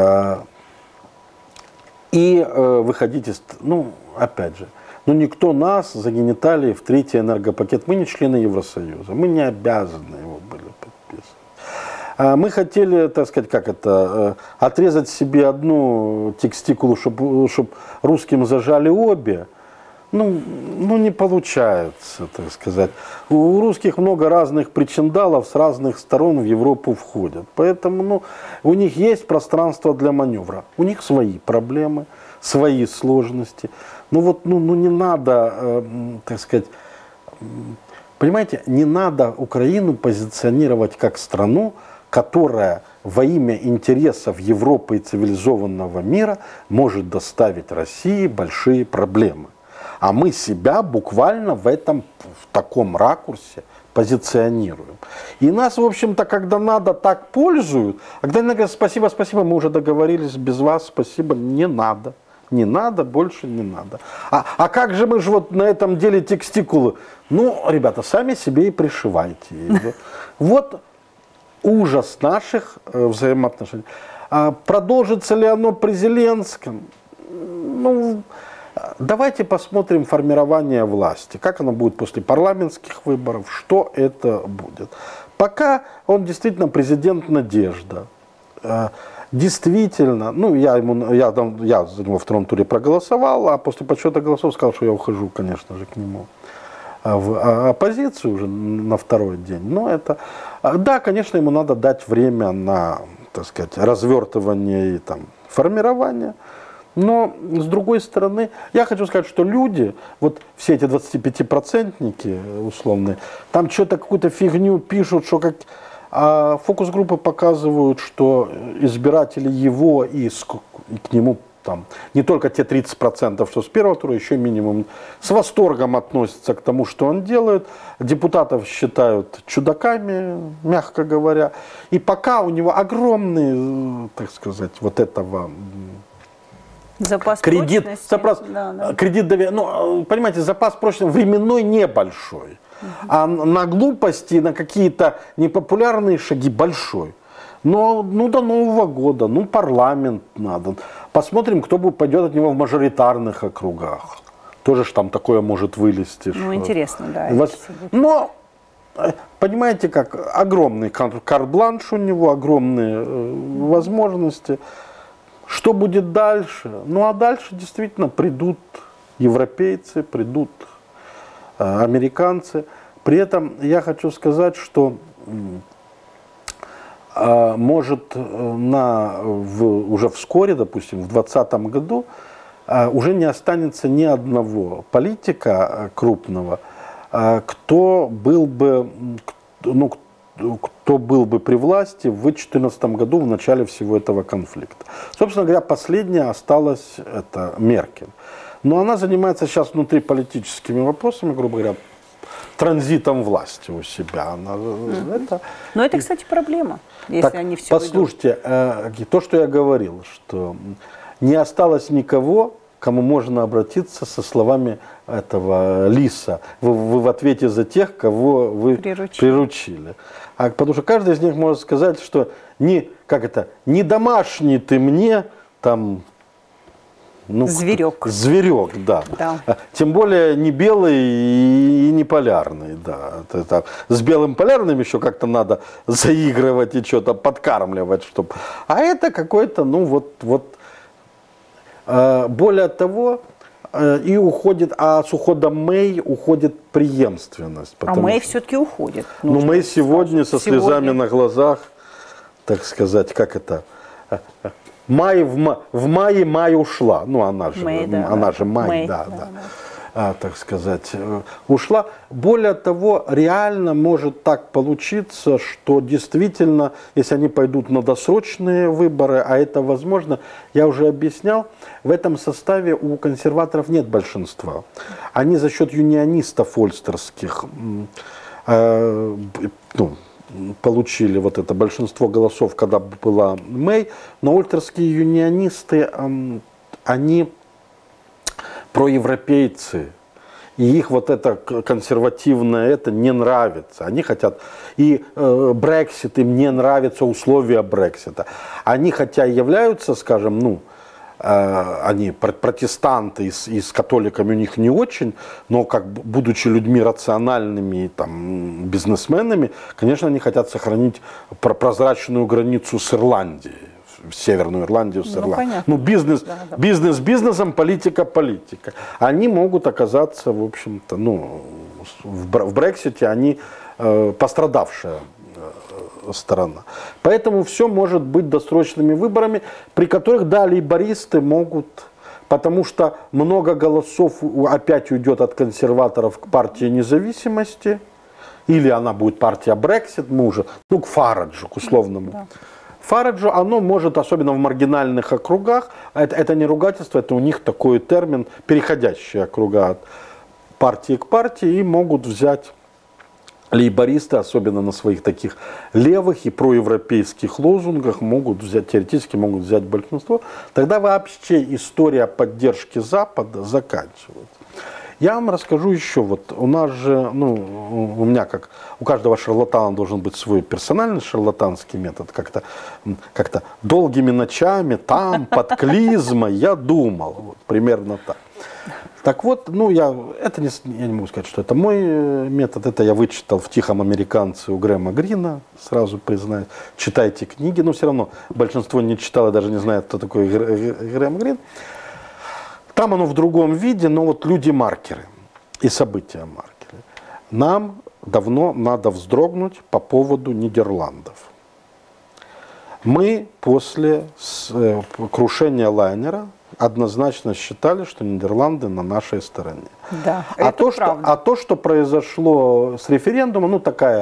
И выходить из... Ну, опять же, ну никто нас за гениталии в третий энергопакет. Мы не члены Евросоюза, мы не обязаны его были подписывать. Мы хотели, так сказать, как это, отрезать себе одну текстикулу, чтобы русским зажали обе. Ну, не получается, так сказать. У русских много разных причиндалов с разных сторон в Европу входят. Поэтому, ну, у них есть пространство для маневра. У них свои проблемы, свои сложности. Ну вот, ну не надо, так сказать, понимаете, не надо Украину позиционировать как страну, которая во имя интересов Европы и цивилизованного мира может доставить России большие проблемы. А мы себя буквально в таком ракурсе позиционируем. И нас, в общем-то, когда надо, так пользуют. А когда они говорят, спасибо, спасибо, мы уже договорились без вас, спасибо, не надо. Не надо, больше не надо. А как же мы же вот на этом деле текстикулы? Ну, ребята, сами себе и пришивайте. Вот ужас наших взаимоотношений. Продолжится ли оно при Зеленском? Ну, давайте посмотрим формирование власти. Как оно будет после парламентских выборов, что это будет. Пока он действительно президент надежда. Действительно, ну, я за него в втором туре проголосовал, а после подсчета голосов сказал, что я ухожу, конечно же, к нему в оппозицию уже на второй день. Но это, да, конечно, ему надо дать время на, так сказать, развертывание и там, формирование. Но, с другой стороны, я хочу сказать, что люди, вот все эти 25-процентники условные, там что-то, какую-то фигню пишут, что как... А фокус-группы показывают, что избиратели его и к нему там не только те 30%, что с первого тура, еще минимум с восторгом относятся к тому, что он делает. Депутатов считают чудаками, мягко говоря. И пока у него огромный, так сказать, вот этого... Запас кредит, прочности. Кредит доверия. Ну, понимаете, запас прочности временной небольшой. А на глупости, на какие-то непопулярные шаги большой. Но ну, до Нового года, ну парламент надо. Посмотрим, кто пойдет от него в мажоритарных округах. Тоже ж там такое может вылезти. Ну, интересно, да. Но, понимаете, как огромный карт-бланш у него, огромные возможности. Что будет дальше? Ну, а дальше действительно придут европейцы, придут американцы. При этом я хочу сказать, что может уже вскоре, допустим, в 2020 году уже не останется ни одного политика крупного, кто был бы при власти в 2014 году, в начале всего этого конфликта. Собственно говоря, последняя осталась это Меркель. Но она занимается сейчас внутриполитическими вопросами, грубо говоря, транзитом власти у себя. Но это, кстати, проблема, если так, они все послушайте, то, что я говорил, что не осталось никого, кому можно обратиться со словами этого Лиса. Вы в ответе за тех, кого вы приручили. Потому что каждый из них может сказать, что не домашний ты мне, там... Ну, зверек. Зверек, да. Тем более не белый и не полярный, да. С белым полярным еще как-то надо заигрывать и что-то подкармливать, чтобы. А это какой-то, ну вот. Более того, и уходит, а с уходом Мэй уходит преемственность. А Мэй все-таки уходит. Ну, Мэй сегодня со слезами на глазах, так сказать, как это... В мае Май ушла. Ну, она же Мэй, Мэй, да. Так сказать, ушла. Более того, реально может так получиться, что действительно, если они пойдут на досрочные выборы, а это возможно, я уже объяснял, в этом составе у консерваторов нет большинства. Они за счет юнионистов ольстерских получили вот это большинство голосов, когда была Мэй, но ольстерские юнионисты, они проевропейцы, и их вот это консервативное это не нравится. Они хотят, и Брексит, им не нравятся условия Брексита. Они хотя и являются, скажем, они протестанты, и с католиками у них не очень, но как будучи людьми рациональными, там, бизнесменами, конечно, они хотят сохранить прозрачную границу с Ирландией. Северную Ирландию с Ирландией. Ну, бизнес бизнесом, политика политика. Они могут оказаться, в общем-то, в Брексите они пострадавшая сторона. Поэтому все может быть досрочными выборами, при которых, да, лейбористы могут, потому что много голосов опять уйдет от консерваторов к партии независимости, или она будет партия Брексит, мы уже, к Фараджу, к условному. Да. Фараджу, оно может, особенно в маргинальных округах, это не ругательство, это у них такой термин, переходящие округа от партии к партии, и могут взять лейбористы, особенно на своих таких левых и проевропейских лозунгах, теоретически могут взять большинство. Тогда вообще история поддержки Запада заканчивается. Я вам расскажу еще, вот у нас же, у меня как, у каждого шарлатана должен быть свой персональный шарлатанский метод, как-то долгими ночами, там, под клизмой, я думал, вот, примерно так. Так вот, я не могу сказать, что это мой метод, это я вычитал в «Тихом американце» у Грэма Грина, сразу признаюсь. Читайте книги, но все равно большинство не читало, даже не знает, кто такой Грэм Грин. Там оно в другом виде, но вот люди-маркеры и события-маркеры. Нам давно надо вздрогнуть по поводу Нидерландов. Мы после крушения лайнера однозначно считали, что Нидерланды на нашей стороне. Да, это правда. А то, что произошло с референдумом,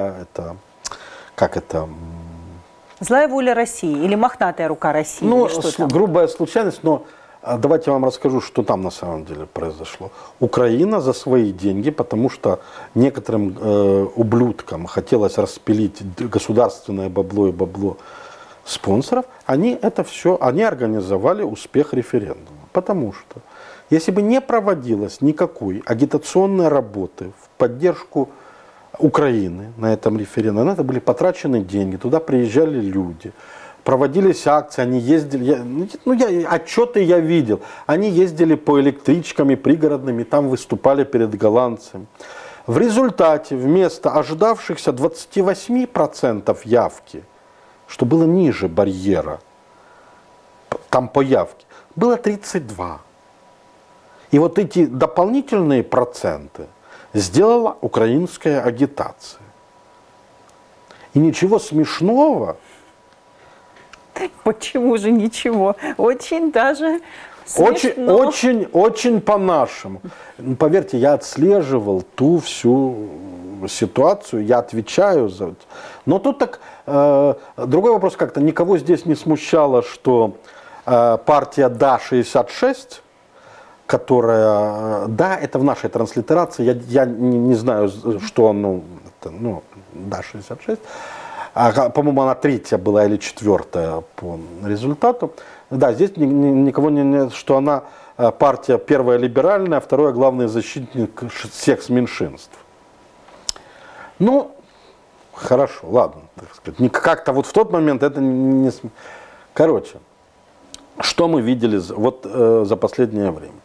злая воля России или мохнатая рука России? Грубая случайность, но давайте я вам расскажу, что там на самом деле произошло. Украина за свои деньги, потому что некоторым ублюдкам хотелось распилить государственное бабло и бабло спонсоров, они организовали успех референдума. Потому что если бы не проводилось никакой агитационной работы в поддержку Украины на этом референдуме, на это были потрачены деньги, туда приезжали люди, проводились акции, они ездили, отчеты я видел, они ездили по электричкам и пригородным, и там выступали перед голландцами. В результате вместо ожидавшихся 28% явки, что было ниже барьера, там по явке, было 32. И вот эти дополнительные проценты сделала украинская агитация. И ничего смешного. Почему же ничего? Очень даже смешно. Очень по-нашему. Поверьте, я отслеживал ту всю ситуацию, я отвечаю за это. Но тут так, другой вопрос как-то, никого здесь не смущало, что партия ДА-66, которая, да, это в нашей транслитерации, я не знаю, что ДА-66, по-моему, она третья была или четвертая по результату. Да, здесь никого не, что она партия первая либеральная, а вторая главный защитник секс-меньшинств. Хорошо, ладно, так сказать. Как-то вот в тот момент это не... Короче, что мы видели за последнее время?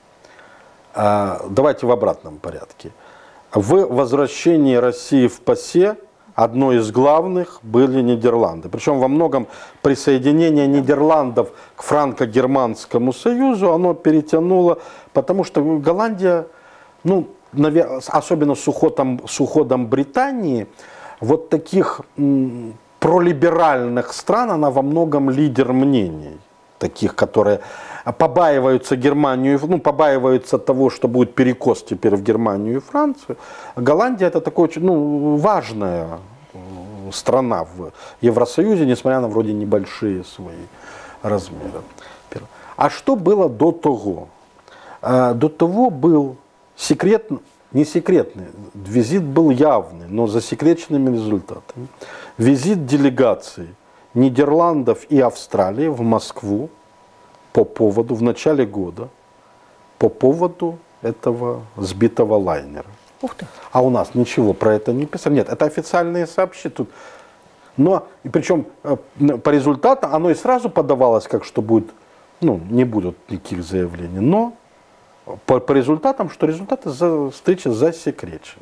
Давайте в обратном порядке. В возвращении России в ПАСЕ одной из главных были Нидерланды. Причем во многом присоединение Нидерландов к франко-германскому союзу, оно перетянуло, потому что Голландия, ну, особенно с уходом Британии, вот таких пролиберальных стран, она во многом лидер мнений, таких, которые побаиваются Германию, ну, побаиваются того, что будет перекос теперь в Германию и Францию. Голландия это такая очень, ну, важная страна в Евросоюзе, несмотря на вроде небольшие свои размеры. А что было до того? До того был секретный, не секретный, визит был явный, но засекреченными результатами. Визит делегаций Нидерландов и Австралии в Москву по поводу, в начале года, по поводу этого сбитого лайнера. Ух ты. А у нас ничего про это не писали. Нет, это официальные сообщения. Тут. Но, и причем по результатам оно и сразу подавалось, как что будет, ну, не будут никаких заявлений. Но по результатам, что результаты встречи засекречены.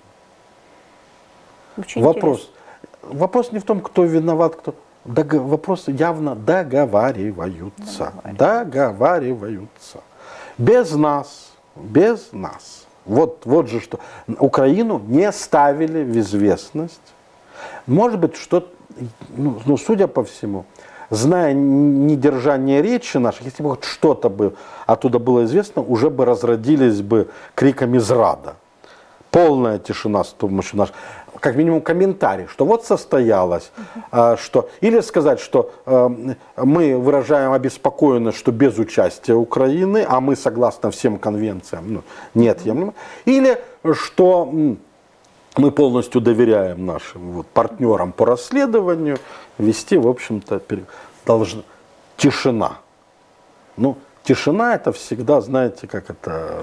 Вопрос не в том, кто виноват, кто... Вопрос явно договариваются. Договариваются. Без нас. Без нас. Вот же что. Украину не ставили в известность. Может быть, что, ну, судя по всему, зная недержание речи наших, если бы хоть что-то бы оттуда было известно, уже бы разродились бы криками зрада. Полная тишина с помощью наших, как минимум комментарий, что вот состоялось, что, или сказать, что мы выражаем обеспокоенность, что без участия Украины, а мы согласно всем конвенциям, ну, неотъемлемо, или что мы полностью доверяем нашим вот партнерам по расследованию, вести, в общем-то, должна тишина. Ну, тишина это всегда, знаете, как это...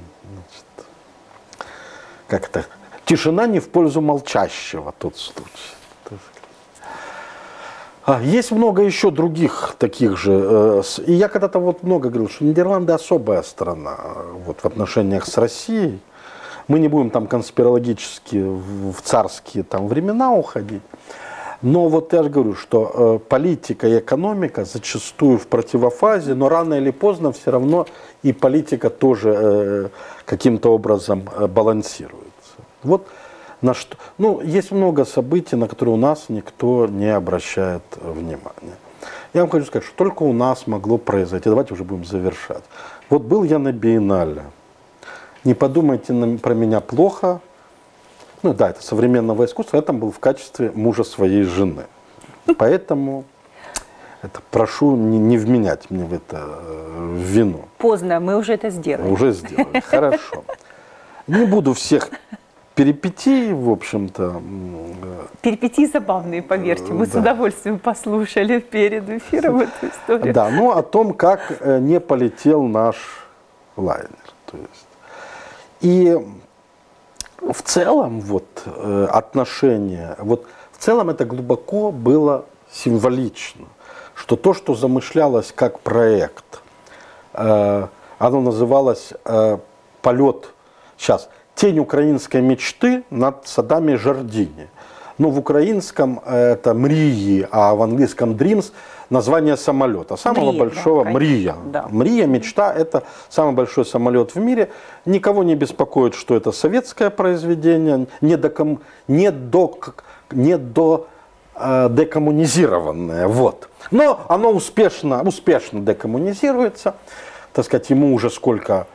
Как это? Тишина не в пользу молчащего, тот случай. Есть много еще других таких же. И я когда-то вот много говорил, что Нидерланды особая страна вот, в отношениях с Россией. Мы не будем там конспирологически в царские там времена уходить. Но вот я же говорю, что политика и экономика зачастую в противофазе, но рано или поздно все равно и политика тоже каким-то образом балансируется. Вот на что. Ну, есть много событий, на которые у нас никто не обращает внимания. Я вам хочу сказать, что только у нас могло произойти. Давайте уже будем завершать. Вот был я на биеннале. Не подумайте про меня плохо. Ну да, это современного искусства. Я там был в качестве мужа своей жены. Поэтому прошу не вменять мне в это в вину. Поздно, мы уже это сделали. Уже сделали, хорошо. Не буду всех перипетий, в общем-то. Перипетии забавные, поверьте. Мы с удовольствием послушали перед эфиром эту историю. Да, ну о том, как не полетел наш лайнер. То есть. И в целом вот отношения, вот в целом это глубоко было символично, что то, что замышлялось как проект, оно называлось полет, сейчас, тень украинской мечты над садами Жардини. Ну, в украинском это Мрии, а в английском Dreams название самолета. Самого большого Мрия. Да. Мрия, мечта, это самый большой самолет в мире. Никого не беспокоит, что это советское произведение, не декоммунизированное. Вот. Но оно успешно декоммунизируется. Так сказать, ему уже сколько?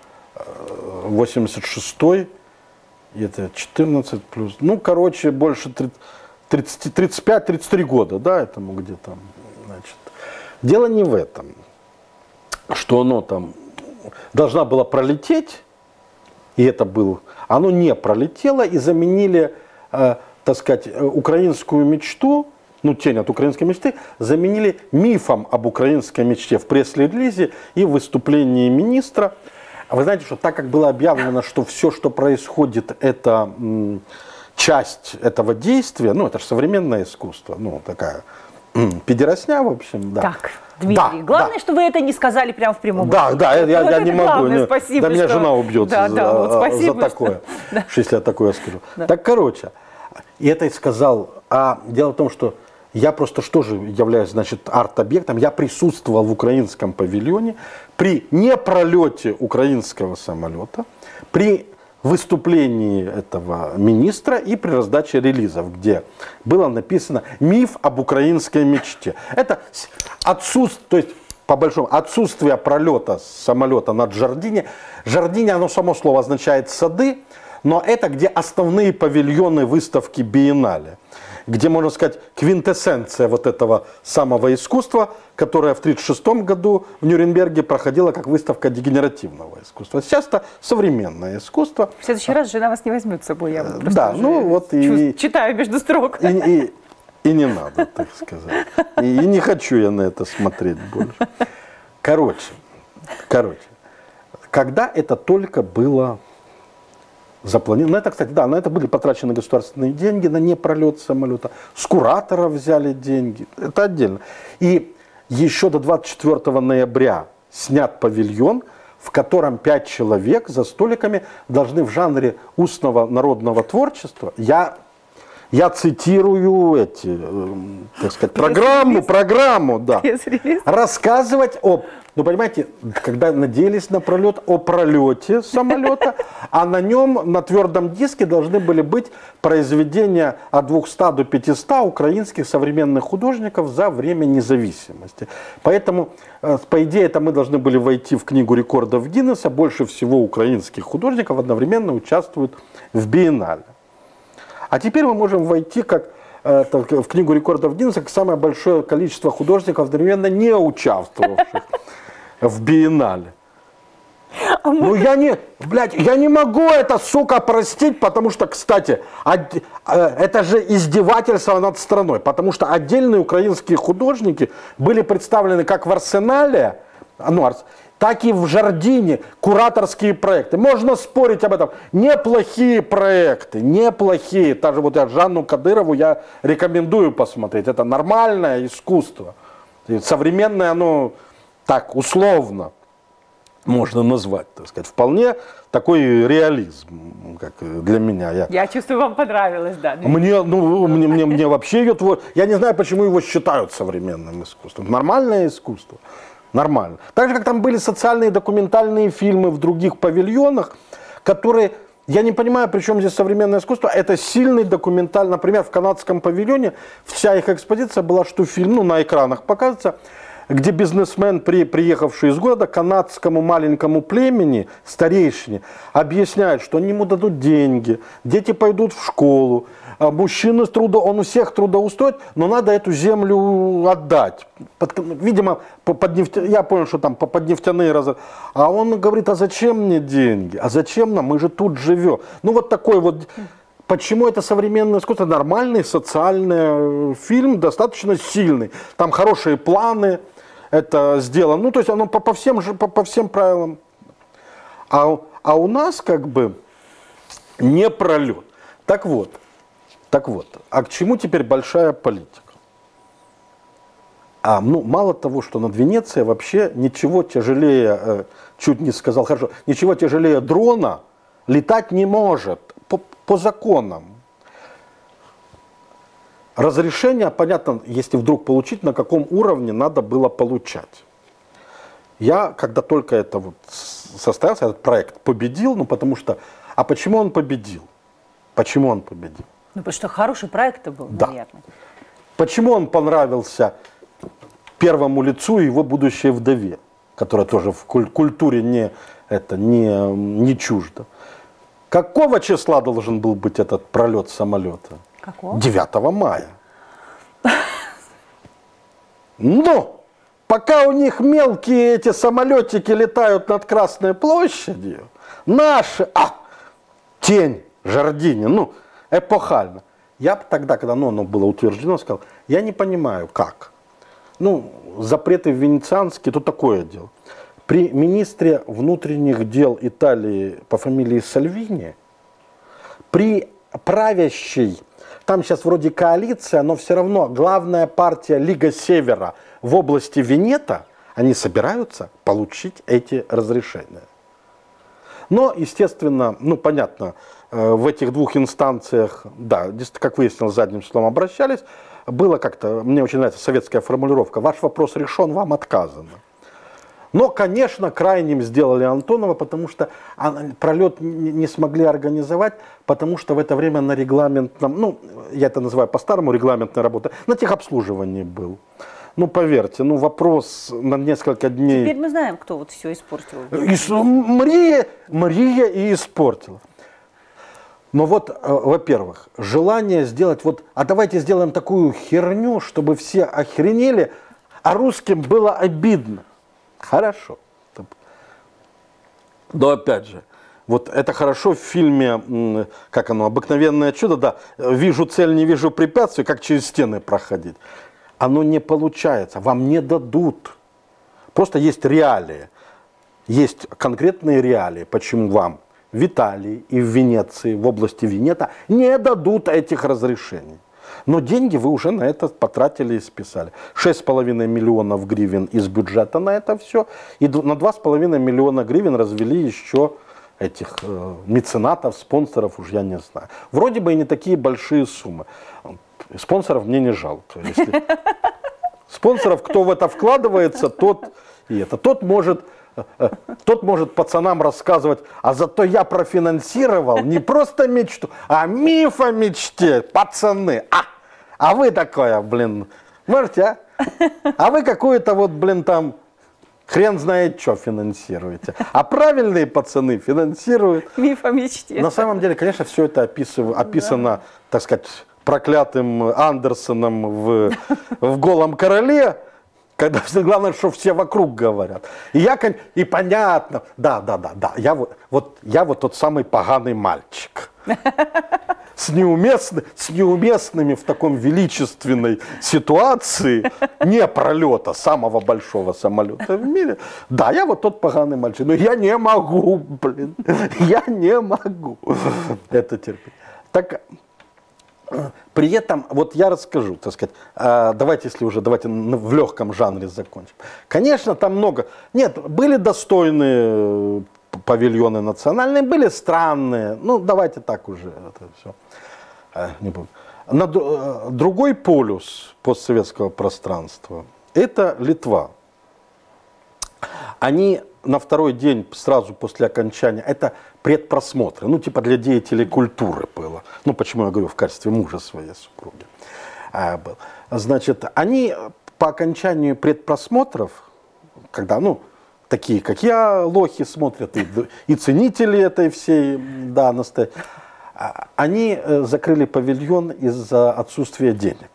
86-й. И это 14 плюс, ну, короче, больше 35-33 года, да, этому где-то, значит. Дело не в этом, что оно там должна была пролететь, и это было, оно не пролетело, и заменили, так сказать, украинскую мечту, ну, тень от украинской мечты, заменили мифом об украинской мечте в пресс-релизе и в выступлении министра. А вы знаете, что так как было объявлено, что все, что происходит, это часть этого действия, ну, это же современное искусство, ну, такая педеросня, в общем, да. Так, Дмитрий, главное, что вы это не сказали прямо в прямом эфире. Да, я не могу. Главное, спасибо, да, меня жена убьет за такое, да. если я такое скажу. Так, короче, И это и сказал. А дело в том, что я просто что же являюсь, значит, арт-объектом. Я присутствовал в украинском павильоне при непролете украинского самолета, при выступлении этого министра и при раздаче релизов, где было написано «Миф об украинской мечте». Это отсутствие, то есть по большому отсутствие пролета самолета над Жардини. Жардини, оно само слово означает сады, но это где основные павильоны выставки Биеннале, где, можно сказать, квинтэссенция вот этого самого искусства, которое в 1936 году в Нюрнберге проходила как выставка дегенеративного искусства. Сейчас это современное искусство. В следующий раз жена вас не возьмет с собой, я просто да, ну вот и читаю между строк. И не надо, так сказать. И не хочу я на это смотреть больше. Короче, когда это только было запланировано, это, кстати, да, на это были потрачены государственные деньги, на непролет самолета, с куратора взяли деньги, это отдельно. И еще до 24 ноября снят павильон, в котором 5 человек за столиками должны в жанре устного народного творчества, я цитирую так сказать, программу, да, рассказывать ну, понимаете, когда надеялись на пролет, о пролете самолета, а на нем, на твердом диске должны были быть произведения от 200 до 500 украинских современных художников за время независимости. Поэтому, по идее, это мы должны были войти в книгу рекордов Гиннесса. Больше всего украинских художников одновременно участвуют в Биеннале. А теперь мы можем войти в книгу рекордов Гиннесса как самое большое количество художников, одновременно не участвовавших в Биеннале. Ну я не могу это, сука, простить, потому что, кстати, это же издевательство над страной, потому что отдельные украинские художники были представлены как в Арсенале, так и в Жардине, кураторские проекты. Можно спорить об этом. Неплохие проекты, неплохие. Даже вот Жанну Кадырову я рекомендую посмотреть. Это нормальное искусство. Современное, оно так условно можно назвать, так сказать. Вполне такой реализм, как для меня. Я чувствую, вам понравилось, да. Мне вообще ее творчество. Я не знаю, почему его считают современным искусством. Нормальное искусство. Нормально. Так же, как там были социальные документальные фильмы в других павильонах, которые, я не понимаю, при чем здесь современное искусство, это сильный документальный, например, в канадском павильоне вся их экспозиция была, что фильм, на экранах показывается, где бизнесмен, приехавший из города, канадскому маленькому племени, старейшине, объясняет, что они ему дадут деньги, дети пойдут в школу, мужчины он у всех трудоустроит, но надо эту землю отдать. Видимо, я понял, что там под нефтяные разрывы. А он говорит, а зачем мне деньги? А зачем нам? Мы же тут живем. Ну вот такой вот. Почему это современное искусство? Нормальный социальный фильм, достаточно сильный. Там хорошие планы. Это сделано. Ну, то есть оно по всем правилам. А у нас как бы не пролет. Так вот, а к чему теперь большая политика? Мало того, что над Венецией вообще ничего тяжелее, чуть не сказал, хорошо, ничего тяжелее дрона летать не может по законам. Разрешение, понятно, если вдруг получить, на каком уровне надо было получать. Я, когда только это вот состоялся, этот проект победил, потому что... А почему он победил? Почему он победил? Потому что хороший проект был, да. Наверное. Почему он понравился первому лицу и его будущей вдове, которая тоже в культуре не чужда? Какого числа должен был быть этот пролет самолета? Какого? 9 мая. Но пока у них мелкие эти самолетики летают над Красной площадью, наши, тень Жардини, эпохально. Я тогда, когда оно было утверждено, сказал, я не понимаю, как. Запреты венецианские, то такое дело. При министре внутренних дел Италии по фамилии Сальвини, при правящей, там сейчас вроде коалиция, но все равно главная партия Лига Севера в области Венето, они собираются получить эти разрешения. Но, естественно, ну, понятно, в этих двух инстанциях, да, как выяснилось, задним числом обращались. Было как-то, мне очень нравится советская формулировка: ваш вопрос решен, вам отказано. Но, конечно, крайним сделали Антонова, потому что пролет не смогли организовать, потому что в это время на регламентном, ну, я это называю по-старому регламентная работа, на техобслуживании был. Ну, поверьте, ну, вопрос на несколько дней... Теперь мы знаем, кто вот все испортил. Мария и испортила. Но вот, во-первых, желание сделать вот, а давайте сделаем такую херню, чтобы все охренели, а русским было обидно. Хорошо. Но опять же, вот это хорошо в фильме, как оно, «Обыкновенное чудо», да, вижу цель, не вижу препятствий, как через стены проходить. Оно не получается, вам не дадут. Просто есть реалии, есть конкретные реалии, почему вам в Италии и в Венеции, в области Венета, не дадут этих разрешений. Но деньги вы уже на это потратили и списали. 6,5 миллионов гривен из бюджета на это все. И на 2,5 миллиона гривен развели еще этих меценатов, спонсоров, уж я не знаю. Вроде бы и не такие большие суммы. Спонсоров мне не жалко. Если... Спонсоров, кто в это вкладывается, тот и это. Тот может пацанам рассказывать, а зато я профинансировал не просто мечту, а миф о мечте, пацаны. А вы такое, блин, можете, а? А вы какую-то вот, блин, там, хрен знает что финансируете. А правильные пацаны финансируют. Миф о мечте. На самом деле, конечно, все это описано, да, так сказать, проклятым Андерсоном в «Голом короле», когда главное, что все вокруг говорят. И понятно, да, я вот тот самый поганый мальчик. С неуместными в таком величественной ситуации не пролета самого большого самолета в мире. Да, я вот тот поганый мальчик, но я не могу, блин, я не могу это терпеть. Так, при этом, вот я расскажу, так сказать, давайте в легком жанре закончим. Конечно, там много, нет, были достойные павильоны национальные, были странные, ну давайте так уже, это все, не буду. Другой полюс постсоветского пространства — это Литва. Они на второй день, сразу после окончания, это предпросмотры, ну типа для деятелей культуры было. Ну почему я говорю в качестве мужа своей супруги. Значит, они по окончанию предпросмотров, когда, ну, такие, как я, лохи смотрят, и ценители этой всей данности, они закрыли павильон из-за отсутствия денег.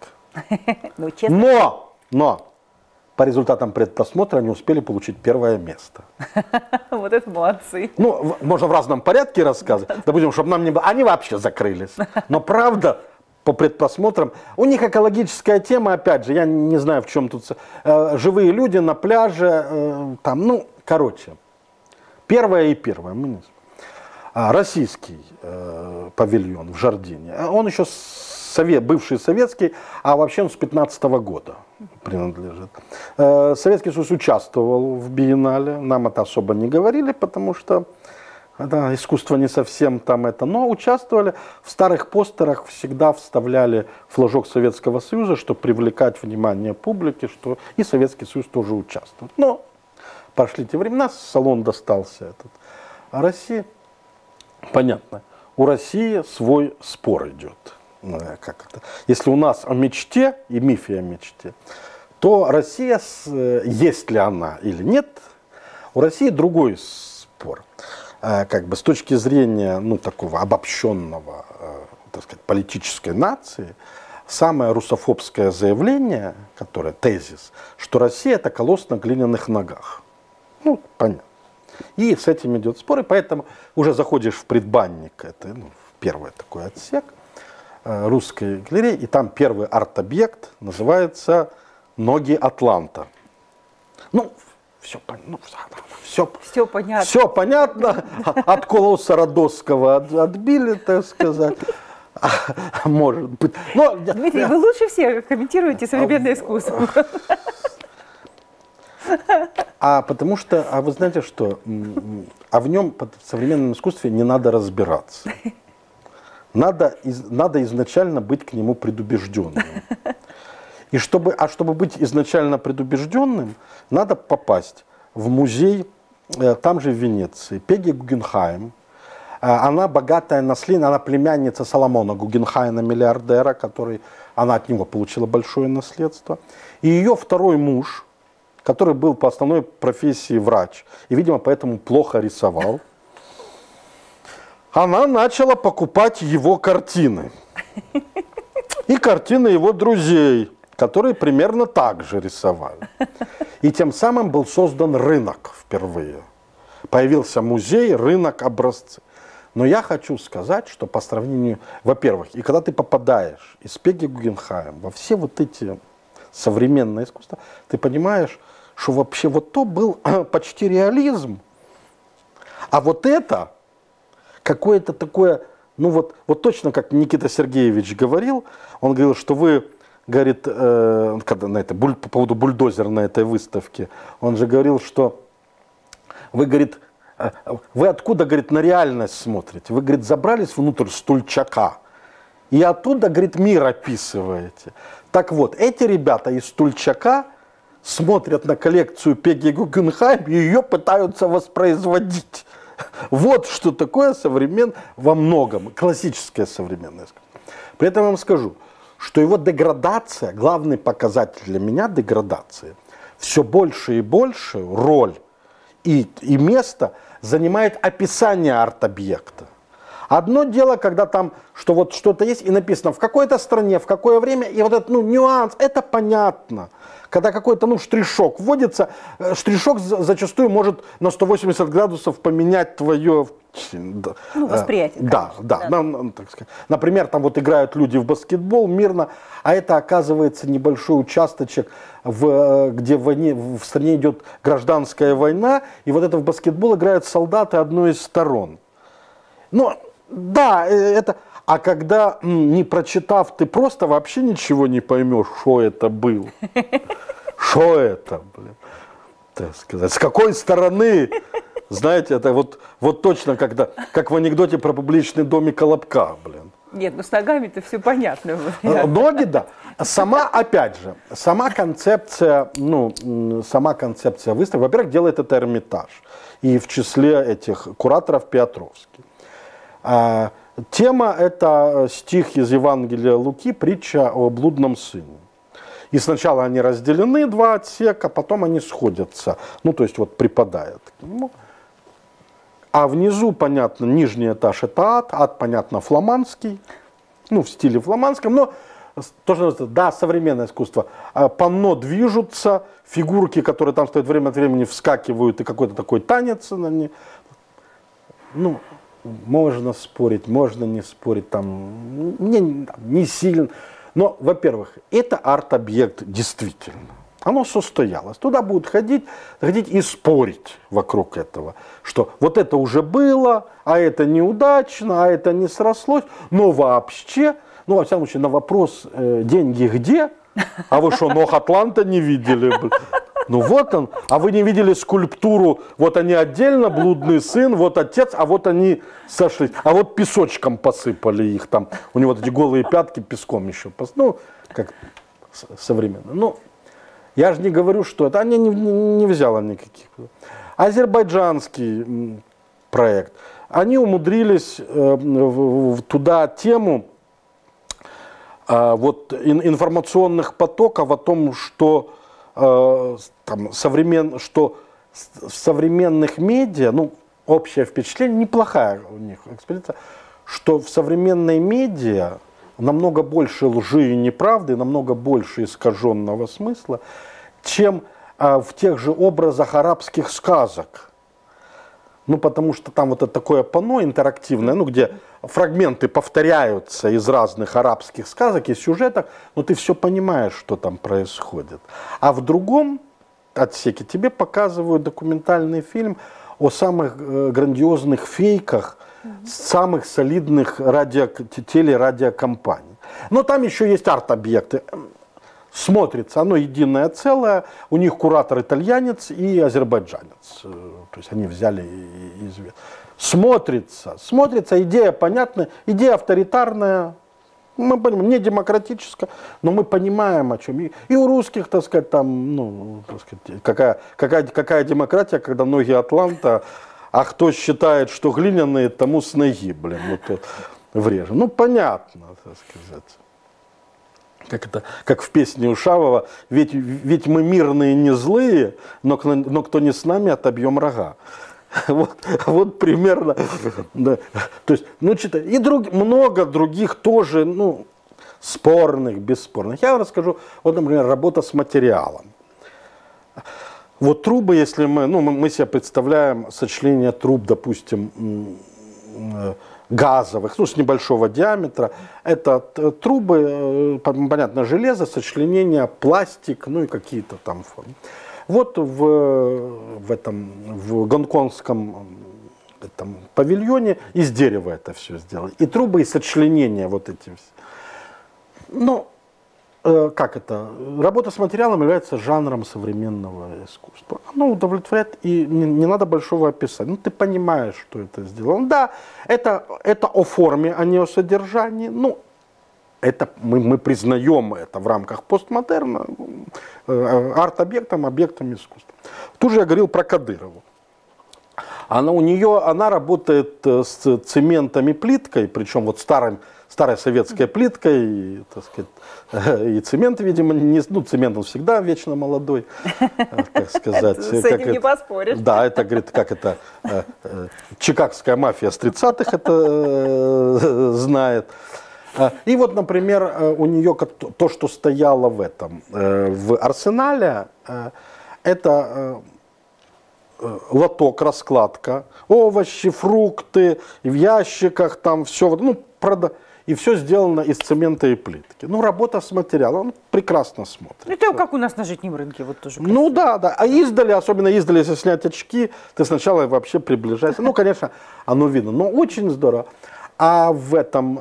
Но по результатам предпросмотра они успели получить первое место. Вот это молодцы. Ну, можно в разном порядке рассказывать. Допустим, чтобы нам не было. Они вообще закрылись. Но правда, по предпросмотрам, у них экологическая тема, опять же, я не знаю, в чем тут. Живые люди на пляже, там, ну, короче. Первое. Российский павильон в Жардине. Он еще бывший советский, а вообще он с 15-го года принадлежит. Советский Союз участвовал в биеннале, нам это особо не говорили, потому что да, искусство не совсем там это, но участвовали. В старых постерах всегда вставляли флажок Советского Союза, чтобы привлекать внимание публики, что и Советский Союз тоже участвует. Но прошли те времена, салон достался этот. А Россия, понятно, у России свой спор идет. Как это? Если у нас о мечте и мифе о мечте, то Россия, есть ли она или нет, у России другой спор. Как бы с точки зрения, ну, такого обобщенного, так сказать, политической нации, самое русофобское заявление, которое тезис, что Россия — это колосс на глиняных ногах. Ну, понятно. И с этим идет спор, и поэтому уже заходишь в предбанник, это, ну, первый такой отсек русской галереи, и там первый арт-объект называется «Ноги Атланта». Ну, все понятно. Все понятно. От Колоса Родосского отбили, так сказать. Может быть. Но, Дмитрий, вы лучше всех комментируете современное искусство. Потому что, вы знаете что, а в нем в современном искусстве не надо разбираться. Надо изначально быть к нему предубежденным. И чтобы быть изначально предубежденным, надо попасть в музей, там же в Венеции, Пеги Гугенхайм. Она богатая наследница, она племянница Соломона Гугенхайма, миллиардера, она от него получила большое наследство. И ее второй муж, который был по основной профессии врач, и, видимо, поэтому плохо рисовал, она начала покупать его картины. И картины его друзей, которые примерно так же рисовали. И тем самым был создан рынок впервые. Появился музей, рынок, образцы. Но я хочу сказать, что по сравнению, во-первых, и когда ты попадаешь из Пеги Гугенхайм во все вот эти современные искусства, ты понимаешь, что вообще вот то был почти реализм. А вот это какое-то такое, ну вот точно как Никита Сергеевич говорил, он говорил, что вы, говорит, когда по поводу бульдозера на этой выставке, он же говорил, что вы, говорит, вы откуда, говорит, на реальность смотрите? Вы, говорит, забрались внутрь стульчака и оттуда, говорит, мир описываете. Так вот, эти ребята из стульчака смотрят на коллекцию Пеги Гугенхайм и ее пытаются воспроизводить. Вот что такое во многом классическое современное искусство. При этом я вам скажу, что его деградация, главный показатель для меня деградации, все больше и больше роль и место занимает описание арт-объекта. Одно дело, когда там вот что-то есть и написано в какой-то стране, в какое время, и вот этот нюанс, это понятно. Когда какой-то штришок вводится, штришок зачастую может на 180 градусов поменять твое восприятие. Да. Так сказать. Например, там вот играют люди в баскетбол мирно, а это оказывается небольшой участочек, где в стране идет гражданская война, и вот это в баскетбол играют солдаты одной из сторон. Да, это... А когда, не прочитав, ты просто вообще ничего не поймешь, что это было. Что это, блин, так сказать. С какой стороны, знаете, это вот точно, как в анекдоте про публичный дом и Колобка, блин. Нет, с ногами-то все понятно. Ноги, да. Опять же, сама концепция выставки, во-первых, делает это Эрмитаж. И в числе этих кураторов Петровский. Тема – это стих из Евангелия Луки, притча о блудном сыне. И сначала они разделены, два отсека, потом они сходятся, то есть вот припадают к нему. А внизу, понятно, нижний этаж – это ад, понятно, фламандский, в стиле фламандском, но тоже, да, современное искусство. Панно движутся, фигурки, которые там стоят время от времени, вскакивают, и какой-то такой танец на них. Можно спорить, можно не спорить, там, не сильно. Но, во-первых, это арт-объект действительно. Оно состоялось. Туда будут ходить и спорить вокруг этого. Что вот это уже было, а это неудачно, а это не срослось. Но вообще, во всяком случае, на вопрос «деньги где?» А вы что, ног Атланта не видели? Вот он. А вы не видели скульптуру? Вот они отдельно, блудный сын, вот отец, а вот они сошлись. А вот песочком посыпали их там. У него вот эти голые пятки песком еще. Как современно. Я же не говорю, что это. Они не взяла никаких. Азербайджанский проект. Они умудрились туда тему информационных потоков о том, что в современных медиа, общее впечатление, неплохая у них экспедиция, что в современной медиа намного больше лжи и неправды, намного больше искаженного смысла, чем в тех же образах арабских сказок. Потому что там вот это такое панно интерактивное, где фрагменты повторяются из разных арабских сказок и сюжетов, но ты все понимаешь, что там происходит. А в другом отсеке тебе показывают документальный фильм о самых грандиозных фейках самых солидных телерадиокомпаний. Но там еще есть арт-объекты. смотрится, оно единое целое, у них куратор итальянец и азербайджанец, то есть они взяли из... Смотрится, идея понятная, идея авторитарная, мы понимаем, не демократическая, но мы понимаем, о чем. И у русских, так сказать, там, ну, так сказать, какая демократия, когда ноги Атланта, а кто считает, что глиняные, тому с ноги, блин, вот врежем. Ну, понятно, так сказать. Как в песне Ушавова, ведь мы мирные, не злые, но кто не с нами, отобьем рога. Вот примерно, да. То есть, ну, и много других тоже, ну, спорных, бесспорных. Я вам расскажу, вот, например, работа с материалом. Вот трубы, если мы себе представляем сочленение труб, допустим, газовых, ну, с небольшого диаметра, это трубы, понятно, железо, сочленение, пластик, ну, и какие-то там формы. Вот в гонконгском павильоне из дерева это все сделали. И трубы, и сочленения вот эти все. Ну, как это? Работа с материалом является жанром современного искусства. Оно удовлетворяет, и не надо большого описания. Ну, ты понимаешь, что это сделано. Да, это о форме, а не о содержании. Ну, это мы признаем это в рамках постмодерна арт-объектом, объектом искусства. Тут же я говорил про Кадырову. Она работает с цементом и плиткой, причем вот старой советской плиткой, и, так сказать, и цемент, видимо, цемент он всегда вечно молодой, так сказать. С этим не поспоришь. Да, это, говорит, как это, чикагская мафия с 30-х это знает. И вот, например, у нее то, что стояло в арсенале, это лоток, раскладка, овощи, фрукты, в ящиках, там все, ну, и все сделано из цемента и плитки. Ну, работа с материалом, он прекрасно смотрит. Это как у нас на житнем рынке, вот тоже. Ну да. А издали, особенно издали, если снять очки, ты сначала вообще приближаешься. Ну, конечно, оно видно, но очень здорово. А в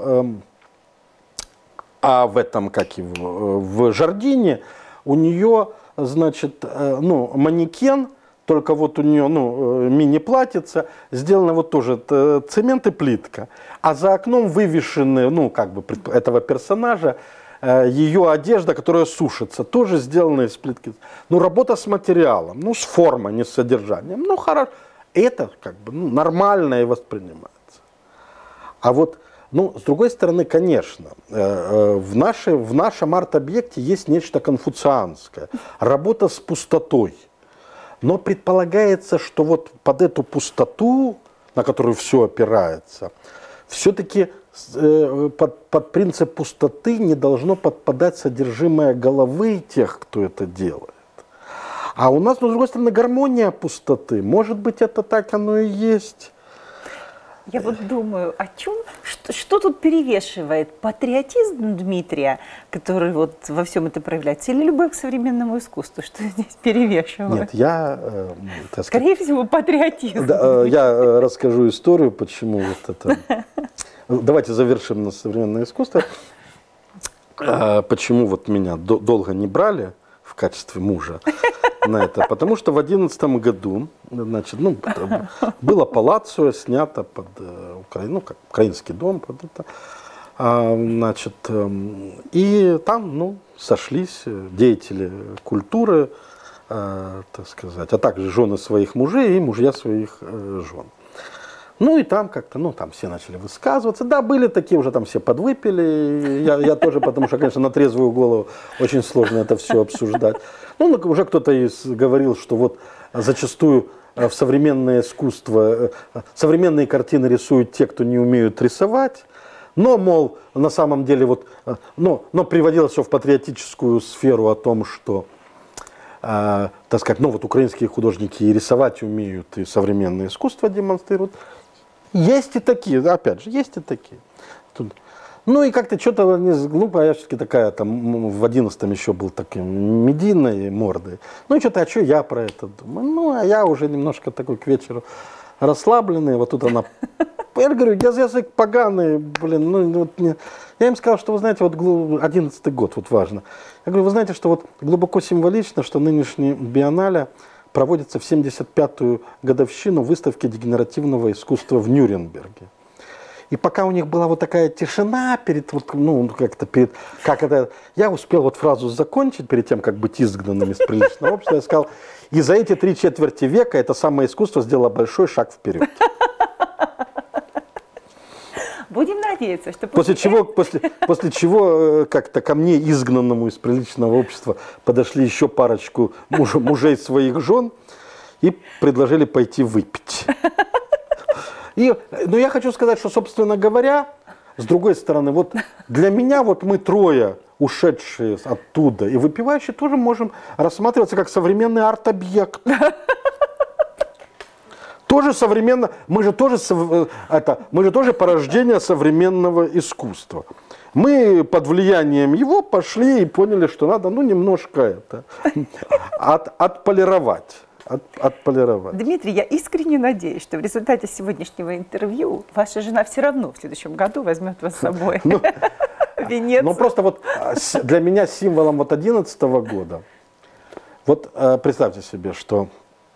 Жардине у нее, значит, манекен, только вот у нее, мини-платьица, сделано вот тоже цемент и плитка. А за окном вывешены, этого персонажа, ее одежда, которая сушится, тоже сделана из плитки. Ну, работа с материалом, с формой, не с содержанием. Ну, хорошо. Это нормально и воспринимается. А вот, с другой стороны, конечно, в нашем арт-объекте есть нечто конфуцианское. Работа с пустотой. Но предполагается, что вот под эту пустоту, на которую все опирается, все-таки под принцип пустоты не должно подпадать содержимое головы тех, кто это делает. А у нас, с другой стороны, гармония пустоты. Может быть, это так оно и есть. Я вот думаю, о чем, что тут перевешивает? Патриотизм Дмитрия, который вот во всем это проявляется, или любовь к современному искусству? Что здесь перевешивает? Нет, скорее всего, патриотизм. Да, я расскажу историю, почему вот это... Давайте завершим на современное искусство. Почему вот меня долго не брали в качестве мужа на это? Потому что в 2011 году, значит, было палаццо снято под Украину, как украинский дом, под это, значит, и там, сошлись деятели культуры, так сказать, а также жены своих мужей и мужья своих жен. Ну и там как-то, там все начали высказываться. Да, были такие, уже там все подвыпили. Я тоже, потому что, конечно, на трезвую голову очень сложно это все обсуждать. Уже кто-то говорил, что вот зачастую в современное искусство, современные картины рисуют те, кто не умеют рисовать. Но, мол, на самом деле, но приводилось все в патриотическую сферу о том, что, так сказать, украинские художники и рисовать умеют, и современное искусство демонстрируют. Есть и такие, опять же, есть и такие. И как-то что-то глупо, я все-таки такая, там, в 11-м еще был таким медийной мордой. И что-то, а что я про это думаю? А я уже немножко такой к вечеру расслабленные, вот тут она... Я говорю, язык поганый, блин, ну вот мне... Я им сказал, что, вы знаете, вот 11-й год, вот важно. Я говорю, вы знаете, что вот глубоко символично, что нынешний биеннале проводится в 75-ю годовщину выставки дегенеративного искусства в Нюрнберге. И пока у них была вот такая тишина перед, вот, ну, как-то перед, как это, я успел вот фразу закончить перед тем, как быть изгнанным из приличного общества. Я сказал, и за эти 3/4 века это самое искусство сделало большой шаг вперед. Будем надеяться, что после чего как-то ко мне, изгнанному из приличного общества, подошли еще парочку мужей своих жен и предложили пойти выпить. Но я хочу сказать, что, собственно говоря, с другой стороны, вот для меня вот мы трое, ушедшие оттуда и выпивающие, тоже можем рассматриваться как современный арт-объект. Тоже современно, мы же тоже порождение современного искусства. Мы под влиянием его пошли и поняли, что надо, ну, немножко это отполировать. Отполировать. Дмитрий, я искренне надеюсь, что в результате сегодняшнего интервью ваша жена все равно в следующем году возьмет вас с собой в Венецию. Ну, просто вот для меня символом вот 11-го года, вот представьте себе, что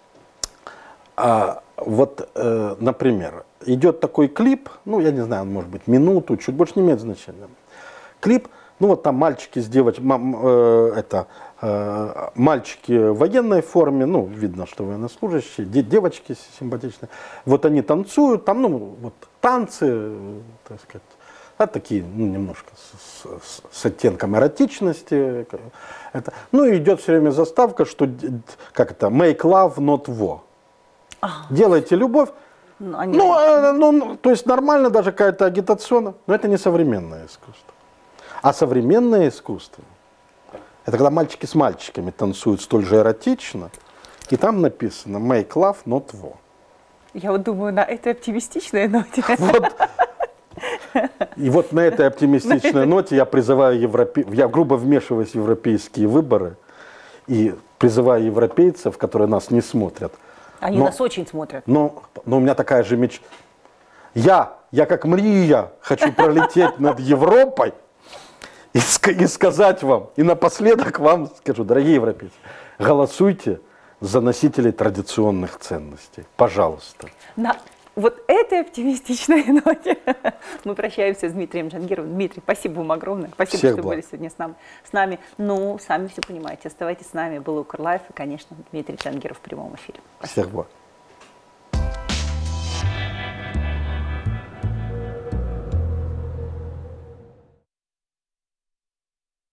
вот, например, идет такой клип, ну, я не знаю, он может быть минуту, чуть больше не имеет значения. Клип, ну, вот там мальчики с девочками, мальчики в военной форме, ну, видно, что военнослужащие, девочки симпатичные, вот они танцуют, там, ну, вот танцы, так сказать, такие, ну, немножко с оттенком эротичности. Это, ну, и идет все время заставка, что, как это, make love, not war. Делайте любовь. То есть нормально, даже какая-то агитационная, но это не современное искусство. А современное искусство — это когда мальчики с мальчиками танцуют столь же эротично, и там написано make love, not war. Я вот думаю, на этой оптимистичной ноте. И вот на этой оптимистичной ноте я призываю я грубо вмешиваюсь в европейские выборы и призываю европейцев, которые нас не смотрят. Они нас очень смотрят. Но у меня такая же мечта. Я как Мрия хочу пролететь над Европой и сказать вам, и напоследок вам скажу, дорогие европейцы, голосуйте за носителей традиционных ценностей. Пожалуйста. На вот этой оптимистичной ноте мы прощаемся с Дмитрием Джангировым. Дмитрий, спасибо вам огромное. Спасибо, Всех что благ. были сегодня с нами. Ну, сами все понимаете. Оставайтесь с нами. Был Укрлайф и, конечно, Дмитрий Джангиров в прямом эфире. Всех благ.